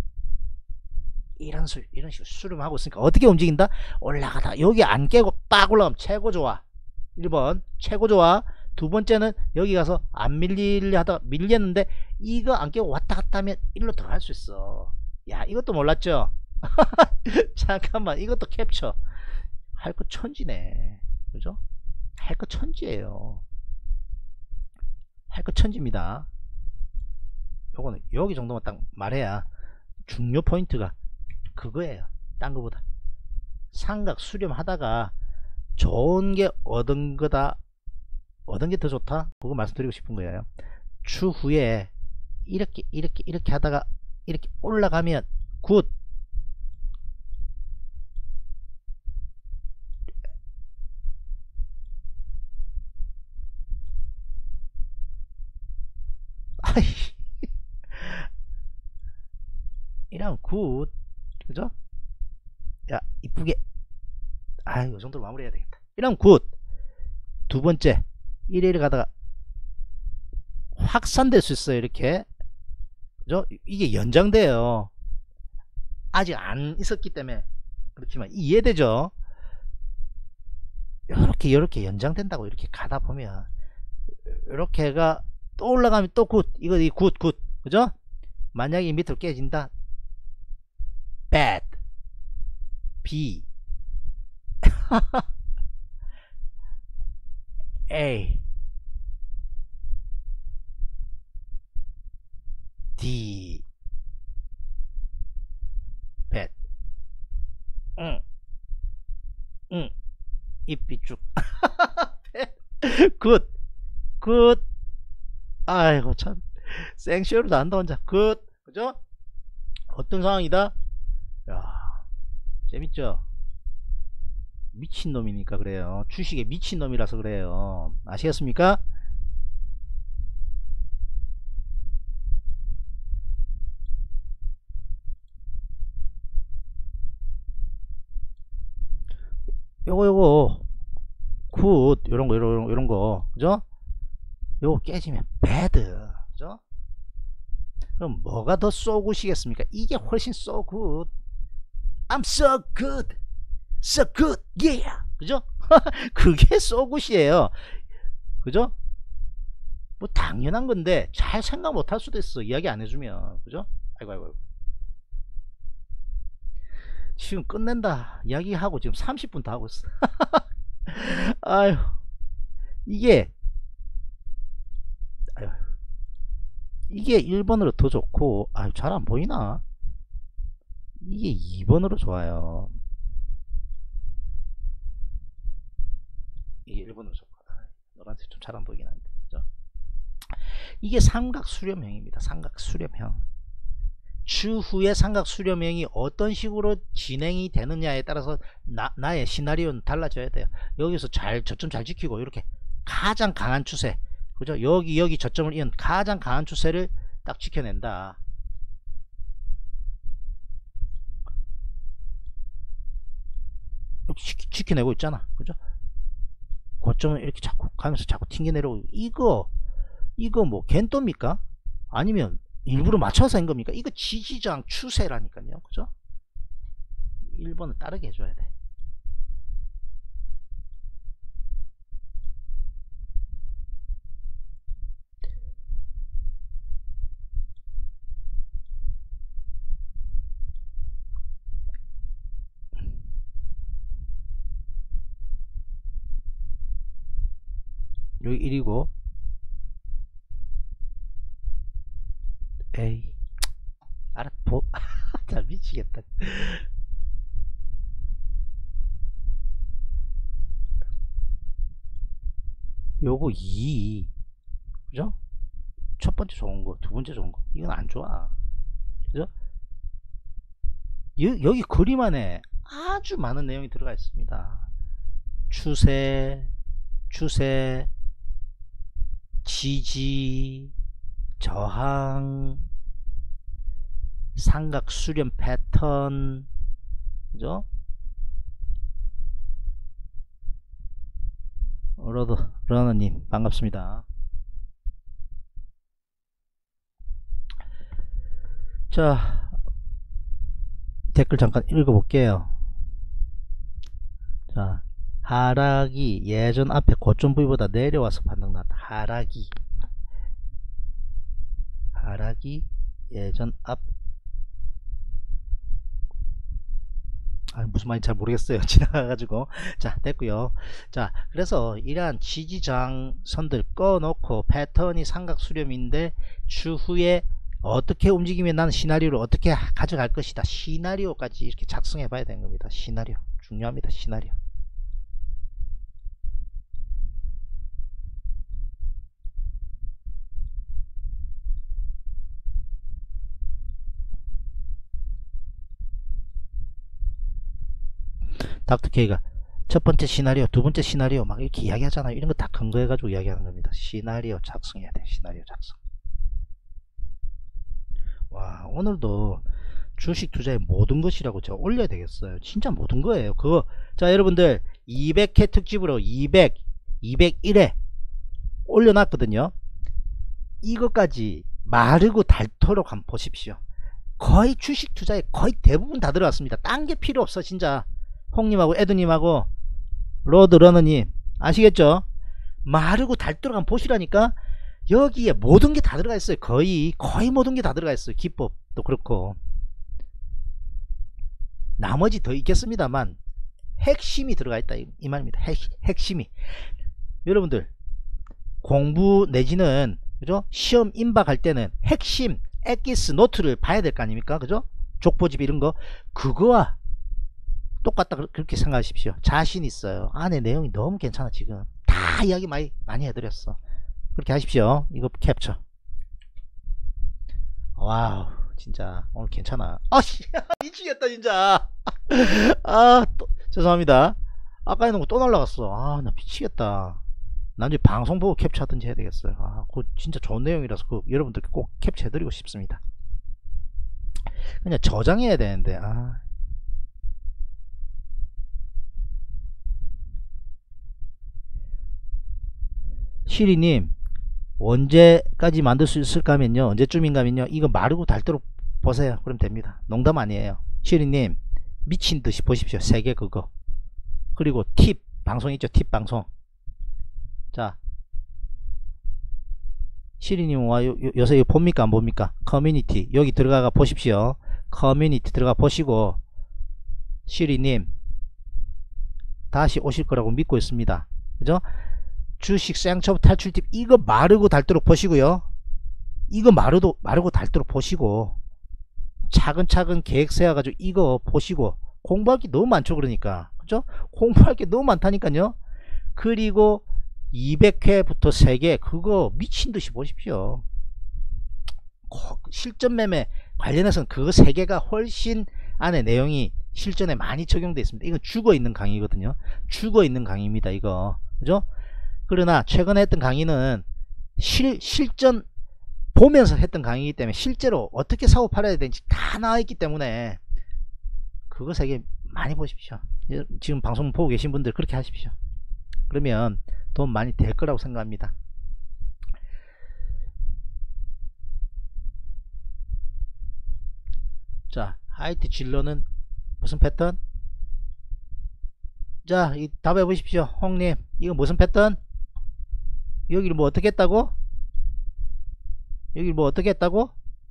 이런 식으로 수렴하고 있으니까 어떻게 움직인다? 올라가다 여기 안 깨고 딱 올라가면 최고 좋아. 1번 최고 좋아. 두 번째는 여기 가서 안 밀리려 하다가 밀렸는데 이거 안 깨고 왔다 갔다 하면 일로 들어갈 수 있어. 야, 이것도 몰랐죠? 잠깐만, 이것도 캡처. 할 거 천지네. 그죠? 할 거 천지예요. 할 거 천지입니다. 요거는 여기 정도만 딱 말해야 중요 포인트가 그거예요. 딴 거보다. 삼각 수렴하다가 좋은 게 얻은 거다, 얻은 게 더 좋다, 그거 말씀드리고 싶은 거예요. 추후에 이렇게 하다가 이렇게 올라가면 굿. 아이, 이러면 굿. 그죠? 야, 이쁘게. 요 정도로 마무리해야 되겠다. 이러면 굿. 두 번째, 이래 가다가 확산될 수 있어요. 이렇게. 그죠? 이게 연장돼요. 아직 안 있었기 때문에 그렇지만 이해되죠? 이렇게 연장된다고. 이렇게 가다 보면 이렇게가 또 올라가면 또 굿. 이거 굿. 그죠? 만약에 이 밑으로 깨진다, bad, B, A, D, bad. 입이 쭉. 굿. 아이고 참, 생쇼로도 안다 혼자. 굿. 그죠? 어떤 상황이다? 야, 재밌죠? 미친놈이니까 그래요. 주식에 미친놈이라서 그래요. 아시겠습니까? 요거 굿. 요런거 그죠? 요거 깨지면 배드. 그죠? 그럼 뭐가 더 so good이겠습니까? 이게 훨씬 so good. I'm so good, yeah. 그죠? 그게 so good이에요. 그죠? 뭐 당연한 건데 잘 생각 못 할 수도 있어, 이야기 안 해주면. 그죠? 아이고 아이고. 지금 끝낸다 이야기하고 지금 30분 다 하고 있어. 아유, 이게, 아유, 이게 1번으로 더 좋고, 아유, 잘 안 보이나? 이게 2번으로 좋아요. 이게 1번으로 좋고. 노란색 좀 잘 안 보이긴 한데. 그죠? 이게 삼각 수렴형입니다. 삼각 수렴형. 추후에 삼각 수렴형이 어떤 식으로 진행이 되느냐에 따라서 나의 시나리오는 달라져야 돼요. 여기서 저점 잘 지키고, 이렇게 가장 강한 추세, 그죠? 여기 저점을 이은 가장 강한 추세를 딱 지켜낸다. 지켜내고 있잖아. 그죠? 고점을 이렇게 자꾸 가면서 자꾸 튕겨 내려오고, 이거 뭐 겐또입니까? 아니면 일부러 맞춰서 한 겁니까? 이거 지지저항 추세라니까요. 그죠? 1번을 따르게 해줘야 돼. 여기 1이고, 에이, 자, 미치겠다. 요거 2, 그죠? 첫 번째 좋은 거, 두 번째 좋은 거, 이건 안 좋아. 그죠? 여기 그림 안에 아주 많은 내용이 들어가 있습니다. 추세, 지지, 저항, 삼각 수렴 패턴, 그죠? 러너님 반갑습니다. 자, 댓글 잠깐 읽어볼게요. 자, 하락이 예전 앞에 고점 부위보다 내려와서 반등 났다. 하락이 예전 앞, 무슨 말인지 잘 모르겠어요. 지나가가지고. 자, 됐고요. 자, 그래서 이러한 지지저항 선들 꺼놓고 패턴이 삼각 수렴인데 추후에 어떻게 움직이면 나는 시나리오를 어떻게 가져갈 것이다. 시나리오까지 이렇게 작성해 봐야 되는 겁니다. 시나리오. 중요합니다. 시나리오. 닥터케이가 첫 번째 시나리오, 두 번째 시나리오 막 이렇게 이야기하잖아요. 이런 거 다 근거해 가지고 이야기하는 겁니다. 시나리오 작성해야 돼. 시나리오 작성. 와, 오늘도 주식 투자의 모든 것이라고 제가 올려야 되겠어요. 진짜 모든 거예요. 그거, 자, 여러분들 200회 특집으로 201회 올려놨거든요. 이것까지 마르고 닳도록 한번 보십시오. 거의 주식 투자에 거의 대부분 다 들어갔습니다. 딴 게 필요 없어. 진짜 홍님하고 에드님하고 로드러너님 아시겠죠? 마르고 닳도록 한번 보시라니까. 여기에 모든 게 다 들어가 있어요. 거의 모든 게 다 들어가 있어요. 기법도 그렇고 나머지 더 있겠습니다만 핵심이 들어가 있다 이 말입니다. 핵심이. 여러분들 공부 내지는, 그죠? 시험 임박할 때는 핵심 엑기스 노트를 봐야 될 거 아닙니까? 그죠? 족보집 이런 거, 그거와 똑같다 그렇게 생각하십시오. 자신 있어요. 안에 내용이 너무 괜찮아. 지금 다 이야기 많이 해드렸어. 그렇게 하십시오. 이거 캡처. 와우, 진짜 오늘 괜찮아. 아씨, 미치겠다 진짜. 죄송합니다. 아까 해놓은 거 또 날라갔어. 나 미치겠다. 나중에 방송 보고 캡처하든지 해야 되겠어요. 그거 진짜 좋은 내용이라서 여러분들께 꼭 캡처해드리고 싶습니다. 그냥 저장해야 되는데. 시리님, 언제까지 만들 수 있을까 하면요, 언제쯤인가 하면요, 이거 마르고 닳도록 보세요. 그럼 됩니다. 농담 아니에요. 시리님 미친듯이 보십시오. 세계 그거. 그리고 팁 방송 있죠. 팁 방송. 자, 시리님 와 요새 이거 봅니까 안 봅니까? 커뮤니티 여기 들어가 보십시오. 커뮤니티 들어가 보시고 시리님 다시 오실 거라고 믿고 있습니다. 그죠? 주식 쌍첩 탈출팁 이거 마르고 닳도록 보시고요. 이거 마르고 닳도록 보시고 차근차근 계획 세워가지고 이거 보시고 공부할 게 너무 많죠. 그러니까 그죠? 공부할 게 너무 많다니까요. 그리고 200회부터 3개 그거 미친듯이 보십시오. 실전 매매 관련해서는 그거 3개가 훨씬 안에 내용이 실전에 많이 적용되어 있습니다. 이건 죽어있는 강의거든요. 죽어있는 강의입니다. 이거 그죠? 그러나 최근에 했던 강의는 실전 보면서 했던 강의이기 때문에 실제로 어떻게 사고 팔아야 되는지 다 나와있기 때문에 그거 3개 많이 보십시오. 지금 방송 보고 계신 분들 그렇게 하십시오. 그러면 돈 많이 될 거라고 생각합니다. 자, 하이트 진로는 무슨 패턴? 자, 이 답해 보십시오. 홍님, 이거 무슨 패턴? 여기를 뭐 어떻게 했다고? 여기를 뭐 어떻게 했다고?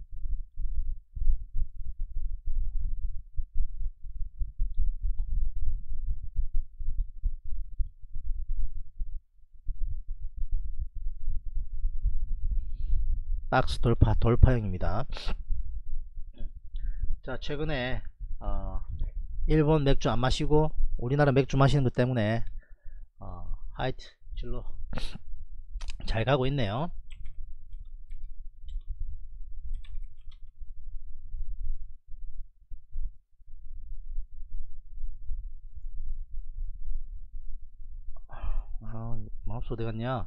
박스 돌파형입니다. 자, 최근에 일본 맥주 안 마시고 우리나라 맥주 마시는 것 때문에 하이트 진로 잘 가고 있네요. 마우스 어디 갔냐?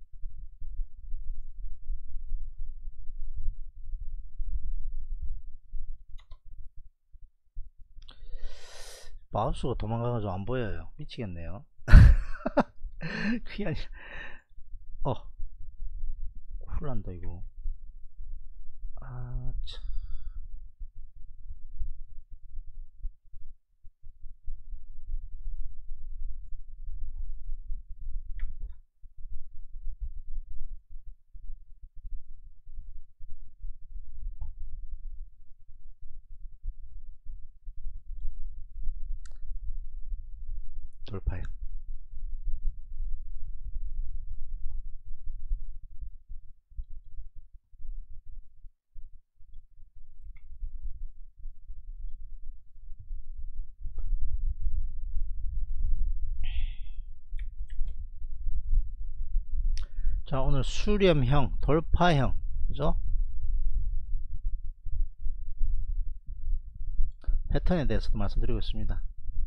마우스가 도망가가지고 안 보여요. 미치겠네요. 그게 아니라 쿨난다 이거. 참. 돌파요. 자, 오늘 수렴형, 돌파형, 그죠? 패턴에 대해서도 말씀드리고 있습니다.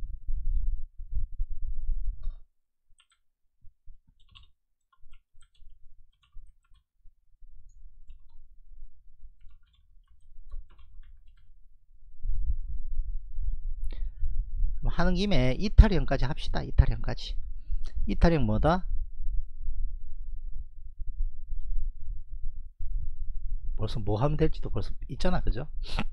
하는 김에 이탈형까지 합시다. 이탈형까지. 이탈형 뭐다? 벌써 뭐 하면 될지도 벌써 있잖아. 그죠?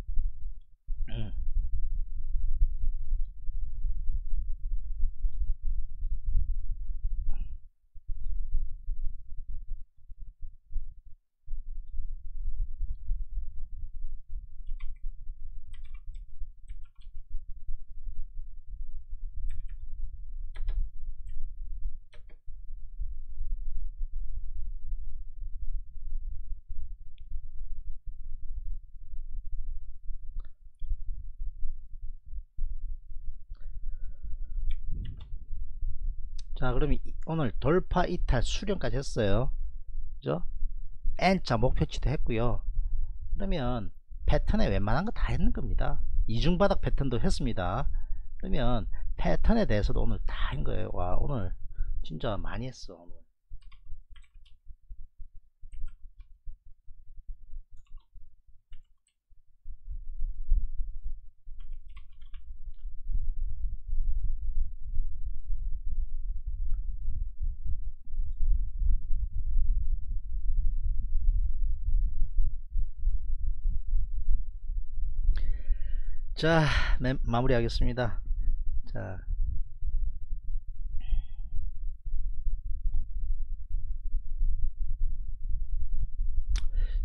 자, 그럼 오늘 돌파 이탈 수렴까지 했어요. 그죠? N자 목표치도 했고요. 그러면 패턴에 웬만한 거 다 했는 겁니다. 이중바닥 패턴도 했습니다. 그러면 패턴에 대해서도 오늘 다 한 거예요. 와, 오늘 진짜 많이 했어. 오늘. 자, 마무리 하겠습니다. 자,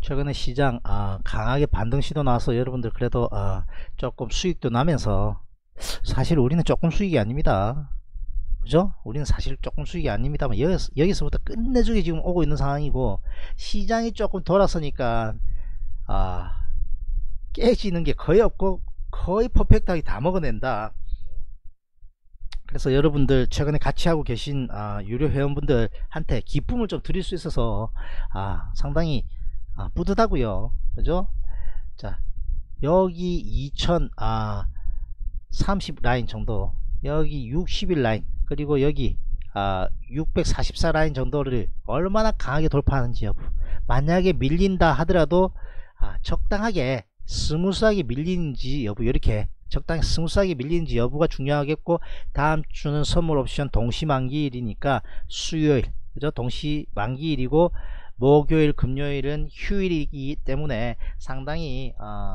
최근에 시장 강하게 반등 시도 나와서 여러분들 그래도 조금 수익도 나면서, 사실 우리는 조금 수익이 아닙니다. 그죠? 우리는 사실 조금 수익이 아닙니다만 여기서부터 끝내주게 지금 오고 있는 상황이고, 시장이 조금 돌아서니까 깨지는 게 거의 없고 거의 퍼펙트하게 다 먹어낸다. 그래서 여러분들 최근에 같이 하고 계신 유료 회원분들한테 기쁨을 좀 드릴 수 있어서 상당히 뿌듯하고요. 그죠? 자, 여기 2030 라인 정도, 여기 60일 라인, 그리고 여기 644 라인 정도를 얼마나 강하게 돌파하는지 여부, 만약에 밀린다 하더라도 적당하게 스무스하게 밀리는지 여부, 이렇게 적당히 스무스하게 밀리는지 여부가 중요하겠고, 다음 주는 선물 옵션 동시만기일이니까 수요일, 그죠? 동시만기일이고 목요일 금요일은 휴일이기 때문에 상당히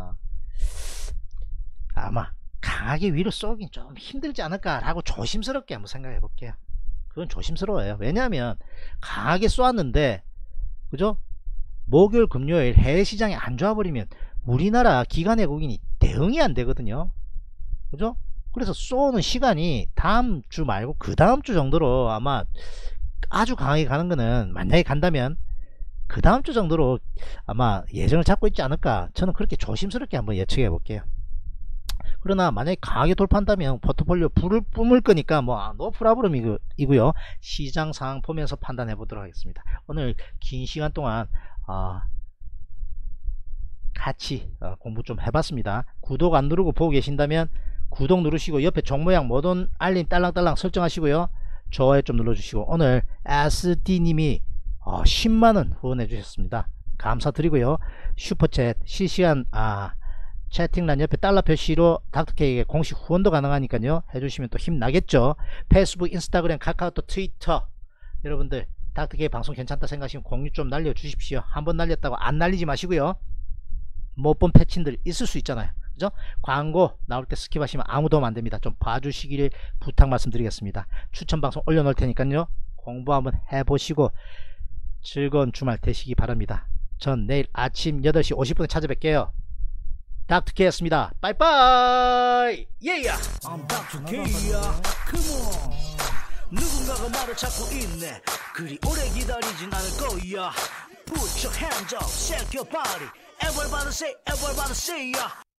아마 강하게 위로 쏘긴 좀 힘들지 않을까 라고 조심스럽게 한번 생각해 볼게요. 그건 조심스러워요. 왜냐하면 강하게 쏘았는데, 그죠? 목요일 금요일 해외 시장이 안 좋아 버리면 우리나라 기관 외국인이 대응이 안 되거든요. 그죠? 그래서 쏘는 시간이 다음 주 말고 그 다음 주 정도로, 아마 아주 강하게 가는 거는 만약에 간다면 그 다음 주 정도로 아마 예정을 잡고 있지 않을까, 저는 그렇게 조심스럽게 한번 예측해 볼게요. 그러나 만약에 강하게 돌파한다면 포트폴리오 불을 뿜을 거니까 노 프라브럼이고요. 시장 상황 보면서 판단해 보도록 하겠습니다. 오늘 긴 시간 동안 같이 공부 좀 해봤습니다. 구독 안 누르고 보고 계신다면 구독 누르시고 옆에 종모양 모든 알림 딸랑딸랑 설정하시고요. 좋아요 좀 눌러주시고, 오늘 SD님이 10만원 후원해 주셨습니다. 감사드리고요. 슈퍼챗 실시간 채팅란 옆에 달러 표시로 닥터케이에게 공식 후원도 가능하니까요, 해주시면 또 힘나겠죠. 페이스북, 인스타그램, 카카오톡, 트위터, 여러분들 닥터케이 방송 괜찮다 생각하시면 공유 좀 날려주십시오. 한번 날렸다고 안 날리지 마시고요. 못 본 패친들 있을 수 있잖아요. 그죠? 광고 나올 때 스킵하시면 아무 도움 안됩니다. 좀 봐주시기를 부탁 말씀드리겠습니다. 추천 방송 올려놓을 테니까요, 공부 한번 해보시고 즐거운 주말 되시기 바랍니다. 전 내일 아침 8시 50분에 찾아뵐게요. 닥터케이였습니다. 빠이빠이. 예야. I'm Dr. K야. Come on. 누군가가 말을 찾고 있네. 그리 오래 기다리진 않을 거야. Put your hands up, shake your body. Everybody say, everybody say, yeah.